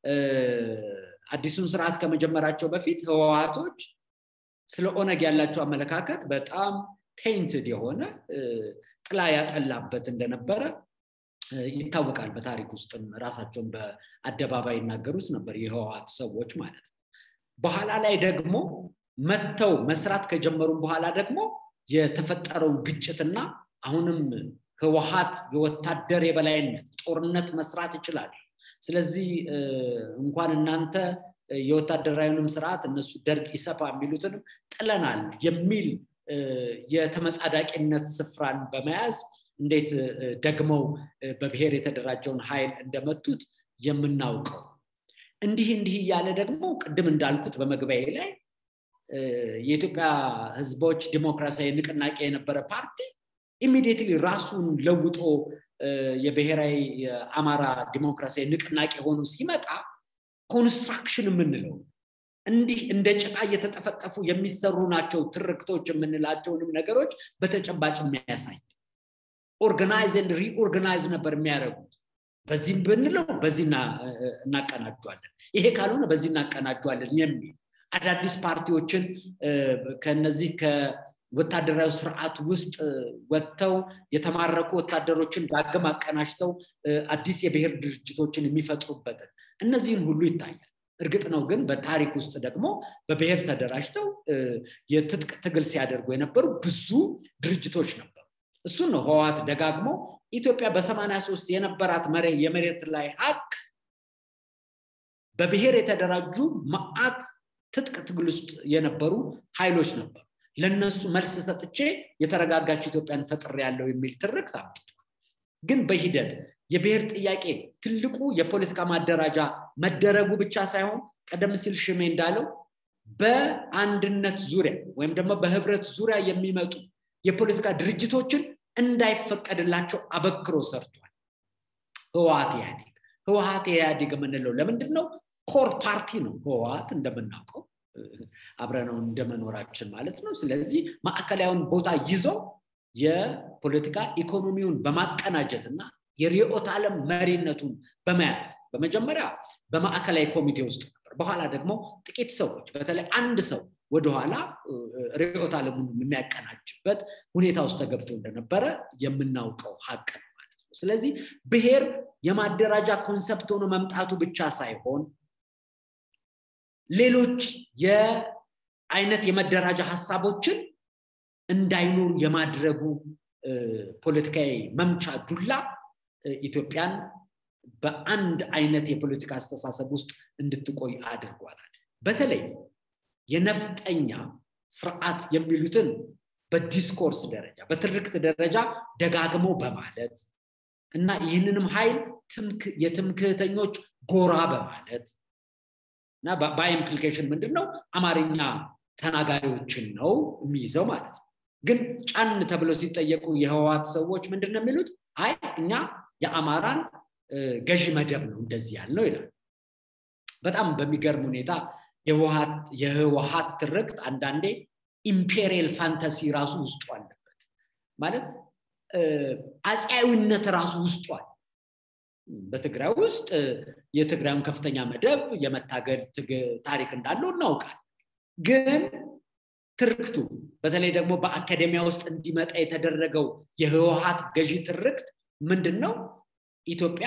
አዲሱን ስርዓት ከመጀመራቸው በፊት ህወሓቶች ስለ ኦነግ ያላቸው አመለካከት በጣም ቴንትድ የሆነ ጥላ ያጠላበት እንደነበረ ይታወቃል። በታሪክ ውስጥ ራሳቸውን በአደባባይ ይናገሩት ነበር የህወሓት ሰዎች ማለት ነው። በኋላ ላይ ደግሞ መተው መስራት ከጀመሩ በኋላ ደግሞ የተፈጠረው ግጭትና አሁንም ህወሓት የወታደር የበላይነት ጦርነት መስራት ይችላል፣ ስለዚህ እንኳን እናንተ የወታደራዊንም ስርዓት እነሱ ደርግ ኢሰፓ የሚሉትን ጥለናል የሚል የተመጻዳቂነት ስፍራን በመያዝ እንዴት ደግመው በብሔር የተደራጀውን ኃይል እንደመቱት የምናውቀው እንዲህ ያለ ደግሞ ቅድም እንዳልኩት በመግቢያዬ ላይ የኢትዮጵያ ህዝቦች ዲሞክራሲያዊ ንቅናቄ የነበረ ፓርቲ ኢሚዲየትሊ ራሱን ለውጦ የብሔራዊ አማራ ዲሞክራሲያዊ ንቅናቄ ሆኖ ሲመጣ ኮንስትራክሽን የምንለው እንዲህ እንደ ጭቃ እየተጠፈጠፉ የሚሰሩ ናቸው ትርክቶች የምንላቸውንም ነገሮች በተጨባጭ የሚያሳይ ኦርጋናይዝ ኤንድ ሪኦርጋናይዝ ነበር የሚያደርጉት በዚህም ብንለው በዚህ እናቀናጇለን ይሄ ካልሆነ በዚህ እናቀናጇለን የሚል አዳዲስ ፓርቲዎችን ከነዚህ ከወታደራዊ ስርዓት ውስጥ ወጥተው የተማረኩ ወታደሮችን ዳግም አቀናጅተው አዲስ የብሔር ድርጅቶችን የሚፈጥሩበት እነዚህን ሁሉ ይታያል እርግጥ ነው ግን በታሪክ ውስጥ ደግሞ በብሔር ተደራጅተው የትጥቅ ትግል ሲያደርጉ የነበሩ ብዙ ድርጅቶች ነበሩ እሱ ነው ህወሓት ደጋግሞ ኢትዮጵያ በ83 የነበራት የመሬት ላይ ሀቅ በብሔር የተደራጁ ማአት ትጥቅ ትግል ውስጥ የነበሩ ኃይሎች ነበሩ ለነሱ መልስ ሰጥቼ የተረጋጋች ኢትዮጵያን ፈጥሬ ያለው የሚል ትርክት አምጥቷል ግን በሂደት የብሔር ጥያቄ ትልቁ የፖለቲካ ማደራጃ መደረጉ ብቻ ሳይሆን ቀደም ሲል ሽሜ እንዳለው በአንድነት ዙሪያ ወይም ደግሞ በህብረት ዙሪያ የሚመጡ የፖለቲካ ድርጅቶችን እንዳይፈቀድላቸው አበክሮ ሰርቷል ህወሓት ኢህአዴግ የምንለው ለምንድነው ኮር ፓርቲ ነው ህወሓት እንደምናውቀው አብረነው እንደመኖራችን ማለት ነው ስለዚህ ማዕከላዊውን ቦታ ይዞ የፖለቲካ ኢኮኖሚውን በማቀናጀትና የሪዮት ዓለም መሪነቱን በመያዝ በመጀመሪያ በማዕከላዊ ኮሚቴ ውስጥ ነበር በኋላ ደግሞ ጥቂት ሰዎች በተለይ አንድ ሰው ወደ ኋላ ሪዮት ዓለሙን የሚያቀናጅበት ሁኔታ ውስጥ ተገብቶ እንደነበረ የምናውቀው ሀቅ ነው ማለት ነው ስለዚህ ብሔር የማደራጃ ኮንሰፕት ሆኖ መምጣቱ ብቻ ሳይሆን ሌሎች የአይነት የመደራጃ ሐሳቦችን እንዳይኖሩ የማድረጉ ፖለቲካዊ መምቻ ዱላ ኢትዮጵያን በአንድ አይነት የፖለቲካ አስተሳሰብ ውስጥ እንድትቆይ አድርጓታል በተለይ የነፍጠኛ ስርዓት የሚሉትን በዲስኮርስ ደረጃ በትርክት ደረጃ ደጋግሞ በማለት እና ይህንንም ኃይል የትምክህተኞች ጎራ በማለት እና በኢምፕሊኬሽን ምንድነው አማርኛ ተናጋሪዎችን ነው የሚይዘው ማለት ነው ግን ጫን ተብሎ ሲጠየቁ የህወሓት ሰዎች ምንድነው የሚሉት አይ እኛ የአማራን ገዢ መደብ ነው እንደዚህ ያልነው ይላል በጣም በሚገርም ሁኔታ የህወሓት ትርክት አንዳንዴ ኢምፔሪያል ፋንታሲ ራሱ ውስጡ አለበት ማለት አጽያዊነት ራሱ ውስጡ አለ በትግራይ ውስጥ የትግራይን ከፍተኛ መደብ የመታገል ታሪክ እንዳለው እናውቃለን ግን ትርክቱ በተለይ ደግሞ በአካዳሚያ ውስጥ እንዲመጣ የተደረገው የህወሓት ገዢ ትርክት ምንድነው ኢትዮጵያ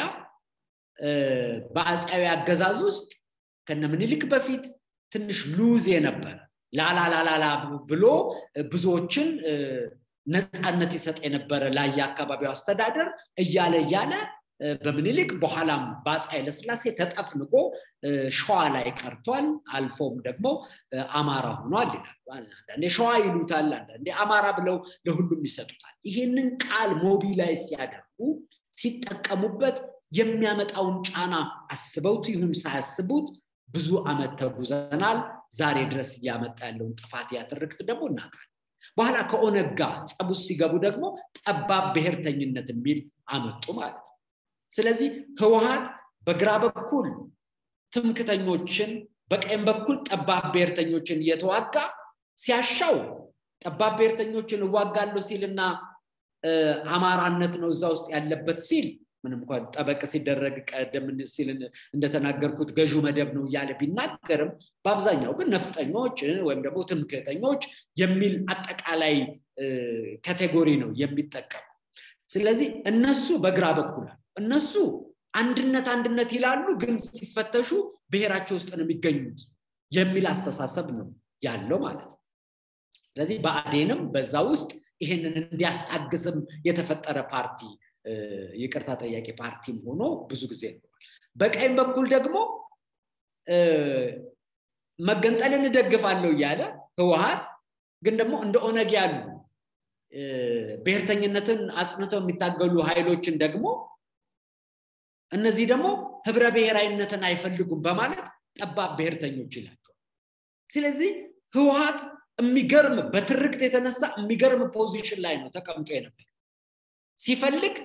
በአጽያዊ አገዛዝ ውስጥ ከነምኒልክ በፊት ትንሽ ሉዝ የነበረ ላላላላ ብሎ ብዙዎችን ነፃነት ይሰጥ የነበረ ላይ አካባቢው አስተዳደር እያለ በምኒልክ በኋላም በአፄ ለስላሴ ተጠፍንቆ ሸዋ ላይ ቀርቷል አልፎም ደግሞ አማራ ሆኗል ይላል አንዴ ሸዋ ይሉታል አንዴ አማራ ብለው ለሁሉም ይሰጡታል ይሄንን ቃል ሞቢላይዝ ሲያደርጉ ሲጠቀሙበት የሚያመጣውን ጫና አስበውት ይሁን ሳያስቡት ብዙ አመት ተጉዘናል ዛሬ ድረስ ያመጣ ያለው ጥፋት ያተርክት ደግሞ እናቃል በኋላ ከኦነጋ ጸቡስ ሲገቡ ደግሞ ጠባብ ብሔርተኝነት የሚል አመጡ ማለት ነው ስለዚህ ህወሓት በግራ በኩል ትምክተኞችን በቀኝ በኩል ጠባብ ብሔርተኞችን እየተዋጋ ሲያሻው ጠባብ ብሔርተኞችን ዋጋለው ሲልና አማራነት ነው እዛ ውስጥ ያለበት ሲል ምንም እንኳን ጠበቅ ሲደረግ ቀደም ሲል እንደተናገርኩት ገዢው መደብ ነው ያለ ቢናገርም በአብዛኛው ግን ነፍጠኞች ወይም ደግሞ ትምክተኞች የሚል አጠቃላይ ካቴጎሪ ነው የሚጠቀሙ ስለዚህ እነሱ በግራ በኩል እነሱ አንድነት ይላሉ ግን ሲፈተሹ ብሔራቸው ውስጥ ነው የሚገኙት የሚል አስተሳሰብ ነው ያለው ማለት ነው ስለዚህ በአዴንም በዛ ውስጥ ይሄንን እንዲያስታግስም የተፈጠረ ፓርቲ ይቅርታ ጠያቂ ፓርቲም ሆኖ ብዙ ጊዜ ነው በቀኝ በኩል ደግሞ መገንጠልን ደግፋለሁ ያለ ህወሓት ግን ደግሞ እንደ ኦነግ ያሉ ብሔርተኝነትን አጽንተው የሚታገሉ ኃይሎችን ደግሞ እነዚህ ደግሞ ህብረ ብሔራዊነትን አይፈልጉም በማለት ጠባብ ብሔርተኞች ይላቸዋል። ስለዚህ ህወሓት የሚገርም በትርክት የተነሳ የሚገርም ፖዚሽን ላይ ነው ተቀምጦ የነበረው። ሲፈልግ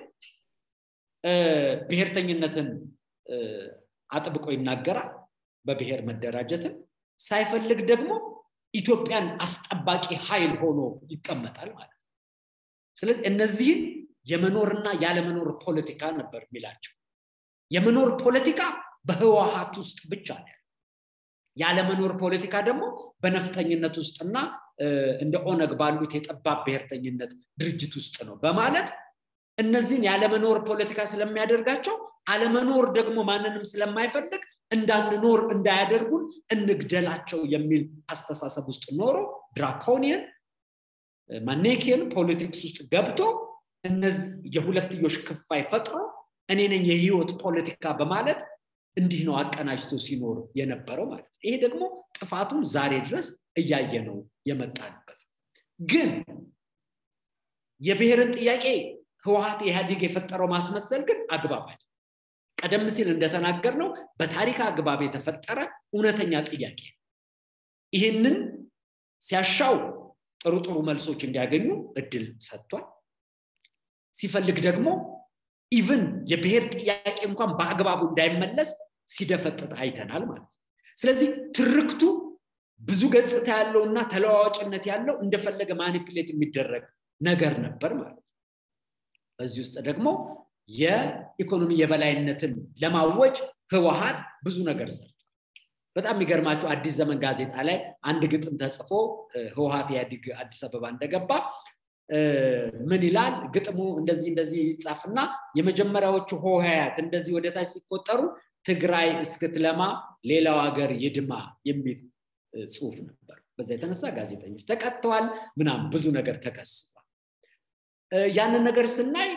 ብሔርተኝነትን አጥብቆ ይናገራል በብሔር መደራጀትን፣ ሳይፈልግ ደግሞ ኢትዮጵያን አስጠባቂ ኃይል ሆኖ ይቀመጣል ማለት ነው። ስለዚህ እነዚህን የመኖርና ያለመኖር ፖለቲካ ነበር የሚላቸው። የመኖር ፖለቲካ በህወሓት ውስጥ ብቻ ነው፣ ያለመኖር ፖለቲካ ደግሞ በነፍጠኝነት ውስጥና እንደ ኦነግ ባሉት የጠባብ ብሔርተኝነት ድርጅት ውስጥ ነው በማለት እነዚህን ያለመኖር ፖለቲካ ስለሚያደርጋቸው አለመኖር ደግሞ ማንንም ስለማይፈልግ እንዳንኖር እንዳያደርጉን እንግደላቸው የሚል አስተሳሰብ ውስጥ ኖሮ ድራኮኒየን ማኔኪየን ፖለቲክስ ውስጥ ገብቶ እነዚህ የሁለትዮሽ ክፋይ ፈጥሮ እኔ ነኝ የህይወት ፖለቲካ በማለት እንዲህ ነው አቀናጅቶ ሲኖር የነበረው ማለት ነው። ይሄ ደግሞ ጥፋቱን ዛሬ ድረስ እያየነው የመጣንበት። ግን የብሔርን ጥያቄ ህወሓት ኢህአዴግ የፈጠረው ማስመሰል ግን አግባብ አይደለም። ቀደም ሲል እንደተናገርነው በታሪክ አግባብ የተፈጠረ እውነተኛ ጥያቄ። ይሄንን ሲያሻው ጥሩ መልሶች እንዲያገኙ እድል ሰጥቷል። ሲፈልግ ደግሞ ኢቭን የብሔር ጥያቄ እንኳን በአግባቡ እንዳይመለስ ሲደፈጥጥ አይተናል ማለት ነው። ስለዚህ ትርክቱ ብዙ ገጽታ ያለውና ተለዋዋጭነት ያለው እንደፈለገ ማኒፑሌት የሚደረግ ነገር ነበር ማለት ነው። በዚህ ውስጥ ደግሞ የኢኮኖሚ የበላይነትን ለማወጅ ህወሓት ብዙ ነገር ሰርቷል። በጣም የሚገርማችሁ አዲስ ዘመን ጋዜጣ ላይ አንድ ግጥም ተጽፎ ህወሓት ኢህአዴግ አዲስ አበባ እንደገባ ምን ይላል ግጥሙ? እንደዚህ ይጻፍና የመጀመሪያዎቹ ሆሄያት እንደዚህ ወደታች ሲቆጠሩ ትግራይ እስክትለማ ሌላው ሀገር ይድማ የሚል ጽሑፍ ነበር። በዛ የተነሳ ጋዜጠኞች ተቀጥተዋል፣ ምናምን ብዙ ነገር ተከስቷል። ያንን ነገር ስናይ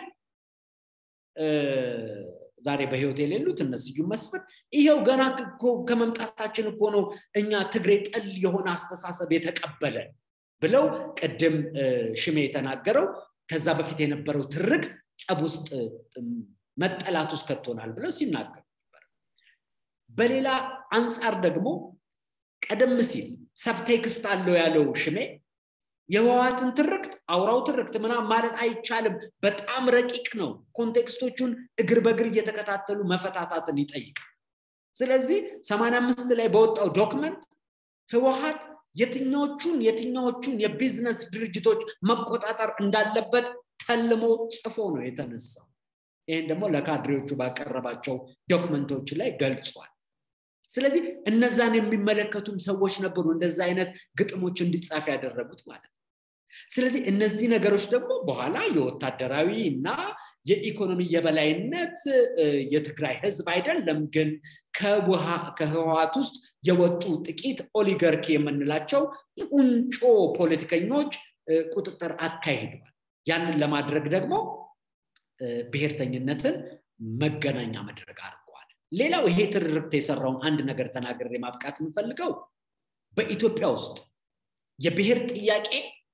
ዛሬ በህይወት የሌሉት እነሱ መስፍን ይሄው ገና ከመምጣታችን እኮ ነው እኛ ትግሬ ጠል የሆነ አስተሳሰብ የተቀበለ ብለው ቀደም ሽሜ የተናገረው ከዛ በፊት የነበረው ትርክት ጸብ ውስጥ መጠላት ውስጥ ከተሆናል ብለው ሲናገሩ ነበር። በሌላ አንፃር ደግሞ ቀደም ሲል ሰብቴክስት አለው ያለው ሽሜ የህወሓትን ትርክት አውራው ትርክት ምናምን ማለት አይቻልም፣ በጣም ረቂቅ ነው፣ ኮንቴክስቶቹን እግር በእግር እየተከታተሉ መፈታታትን ይጠይቃል። ስለዚህ 85 ላይ በወጣው ዶክመንት ህወሓት የትኛዎቹን የቢዝነስ ድርጅቶች መቆጣጠር እንዳለበት ተልሞ ጽፎ ነው የተነሳው። ይሄን ደግሞ ለካድሬዎቹ ባቀረባቸው ዶክመንቶች ላይ ገልጿል። ስለዚህ እነዛን የሚመለከቱም ሰዎች ነበሩ እንደዛ አይነት ግጥሞች እንዲጻፍ ያደረጉት ማለት ነው። ስለዚህ እነዚህ ነገሮች ደግሞ በኋላ የወታደራዊ እና የኢኮኖሚ የበላይነት የትግራይ ህዝብ አይደለም ግን ከህወሓት ውስጥ የወጡ ጥቂት ኦሊጋርኪ የምንላቸው ቁንጮ ፖለቲከኞች ቁጥጥር አካሂደዋል። ያንን ለማድረግ ደግሞ ብሔርተኝነትን መገናኛ መድረክ አድርገዋል። ሌላው ይሄ ትርክት የሰራውን አንድ ነገር ተናግሬ ማብቃት የምፈልገው በኢትዮጵያ ውስጥ የብሔር ጥያቄ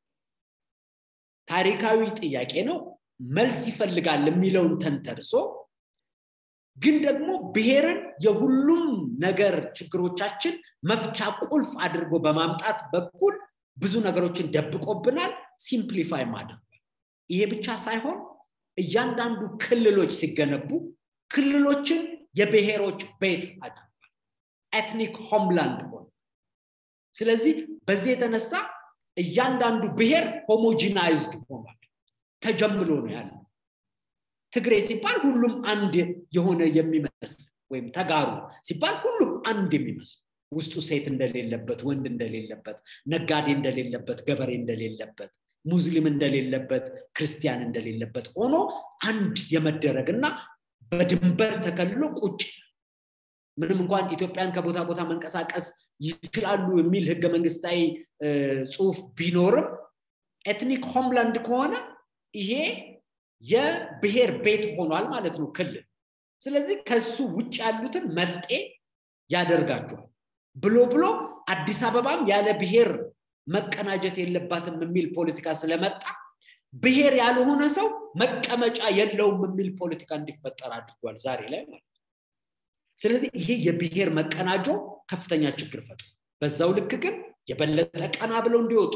ታሪካዊ ጥያቄ ነው፣ መልስ ይፈልጋል የሚለውን ተንተርሶ ግን ደግሞ ብሔርን የሁሉም ነገር ችግሮቻችን መፍቻ ቁልፍ አድርጎ በማምጣት በኩል ብዙ ነገሮችን ደብቆብናል፣ ሲምፕሊፋይ ማድረግ። ይሄ ብቻ ሳይሆን እያንዳንዱ ክልሎች ሲገነቡ ክልሎችን የብሔሮች ቤት አድርጓል፣ ኤትኒክ ሆምላንድ ሆነ። ስለዚህ በዚህ የተነሳ እያንዳንዱ ብሔር ሆሞጂናይዝድ ሆኗል፣ ተጀምሎ ነው ያለው። ትግሬ ሲባል ሁሉም አንድ የሆነ የሚመስል ወይም ተጋሩ ሲባል ሁሉም አንድ የሚመስል ውስጡ ሴት እንደሌለበት፣ ወንድ እንደሌለበት፣ ነጋዴ እንደሌለበት፣ ገበሬ እንደሌለበት፣ ሙስሊም እንደሌለበት፣ ክርስቲያን እንደሌለበት ሆኖ አንድ የመደረግና በድንበር ተከልሎ ቁጭ ምንም እንኳን ኢትዮጵያን ከቦታ ቦታ መንቀሳቀስ ይችላሉ የሚል ህገ መንግስታዊ ጽሑፍ ቢኖርም ኤትኒክ ሆምላንድ ከሆነ ይሄ የብሔር ቤት ሆኗል ማለት ነው ክልል። ስለዚህ ከሱ ውጭ ያሉትን መጤ ያደርጋቸዋል ብሎ አዲስ አበባም ያለ ብሔር መቀናጀት የለባትም የሚል ፖለቲካ ስለመጣ ብሔር ያልሆነ ሰው መቀመጫ የለውም የሚል ፖለቲካ እንዲፈጠር አድርጓል ዛሬ ላይ ማለት ነው። ስለዚህ ይሄ የብሔር መቀናጆ ከፍተኛ ችግር ፈጥሯል። በዛው ልክ ግን የበለጠ ቀና ብለው እንዲወጡ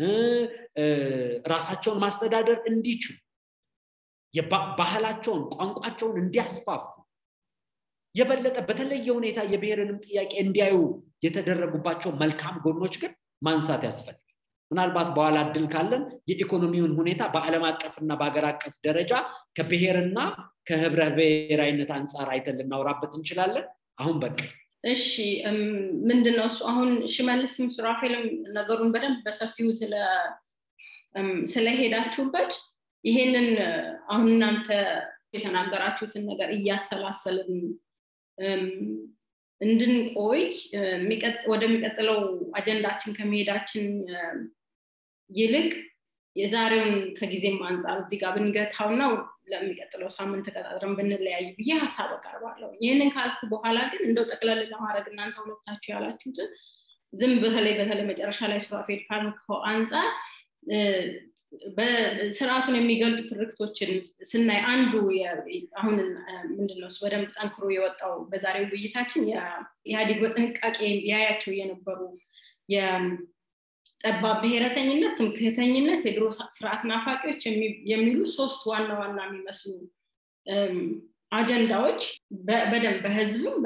ራሳቸውን ማስተዳደር እንዲችሉ የባህላቸውን ቋንቋቸውን እንዲያስፋፉ የበለጠ በተለየ ሁኔታ የብሔርንም ጥያቄ እንዲያዩ የተደረጉባቸው መልካም ጎኖች ግን ማንሳት ያስፈልጋል። ምናልባት በኋላ እድል ካለን የኢኮኖሚውን ሁኔታ በዓለም አቀፍና በአገር አቀፍ ደረጃ ከብሔርና ከህብረ ብሔራዊነት አንፃር አይተን ልናወራበት እንችላለን። አሁን በቃ እሺ ምንድነው እሱ አሁን ሽመልስም ሱራፌልም ነገሩን በደንብ በሰፊው ስለሄዳችሁበት ይሄንን አሁን እናንተ የተናገራችሁትን ነገር እያሰላሰልን እንድንቆይ ወደሚቀጥለው አጀንዳችን ከመሄዳችን ይልቅ የዛሬውን ከጊዜም አንፃር እዚህ ጋር ብንገታውና ለሚቀጥለው ሳምንት ተቀጣጥረን ብንለያይ ብዬ ሐሳብ አቀርባለሁ። ይሄንን ካልኩ በኋላ ግን እንደው ጠቅለል ለማድረግ እናንተ ሁለታችሁ ያላችሁት ዝም በተለይ መጨረሻ ላይ ሱራፌል ካልከው አንፃር በስርዓቱን የሚገልጡ ትርክቶችን ስናይ አንዱ አሁን ምንድነው በደንብ ጠንክሮ የወጣው በዛሬው ውይይታችን የኢህአዴግ በጥንቃቄ ያያቸው የነበሩ የጠባብ ብሔረተኝነት፣ ትምክህተኝነት፣ የድሮ ስርዓት ናፋቂዎች የሚሉ ሶስት ዋና የሚመስሉ አጀንዳዎች በደንብ በህዝብም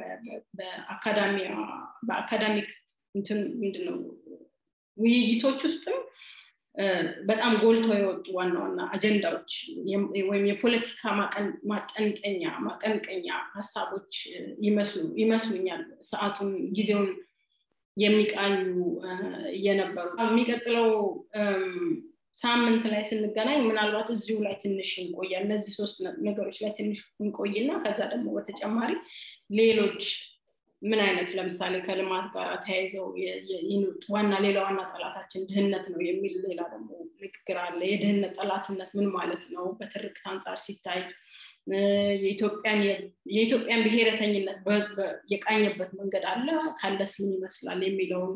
በአካዳሚክ ምንድነው ውይይቶች ውስጥም በጣም ጎልተው የወጡ ዋና አጀንዳዎች ወይም የፖለቲካ ማቀንቀኛ ሐሳቦች ይመስሉኛል ሰዓቱን ጊዜውን የሚቃኙ የነበሩ። የሚቀጥለው ሳምንት ላይ ስንገናኝ ምናልባት እዚሁ ላይ ትንሽ እንቆያለን። እነዚህ ሶስት ነገሮች ላይ ትንሽ እንቆይና ከዛ ደግሞ በተጨማሪ ሌሎች ምን አይነት ለምሳሌ ከልማት ጋር ተያይዘው ሌላው ዋና ጠላታችን ድህነት ነው የሚል ሌላ ደግሞ ንግግር አለ። የድህነት ጠላትነት ምን ማለት ነው በትርክት አንፃር ሲታይ የኢትዮጵያን ብሔረተኝነት የቃኘበት መንገድ አለ ካለስ ምን ይመስላል የሚለው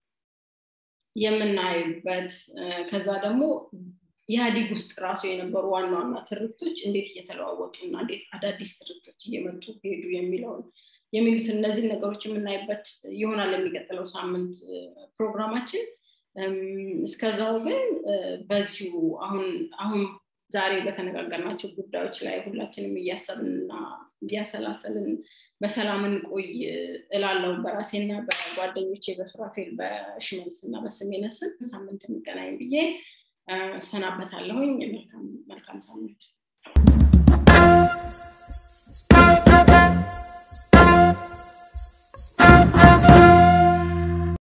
የምናይበት ከዛ ደግሞ ኢህአዴግ ውስጥ ራሱ የነበሩ ዋና ትርክቶች እንዴት እየተለዋወጡና እንዴት አዳዲስ ትርክቶች እየመጡ ሄዱ የሚሉት እነዚህ ነገሮች የምናይበት ይሆናል የሚቀጥለው ሳምንት ፕሮግራማችን። እስከዛው ግን በዚሁ አሁን ዛሬ በተነጋገርናቸው ጉዳዮች ላይ ሁላችንም እያሰብንና እያሰላሰልን በሰላም እንቆይ እላለሁ በራሴና በጓደኞቼ በሱራፌል በሽመልስና በስሜነስ ሳምንት እንገናኝ ብዬ ሰናበታለሁኝ። መልካም ሳምንት።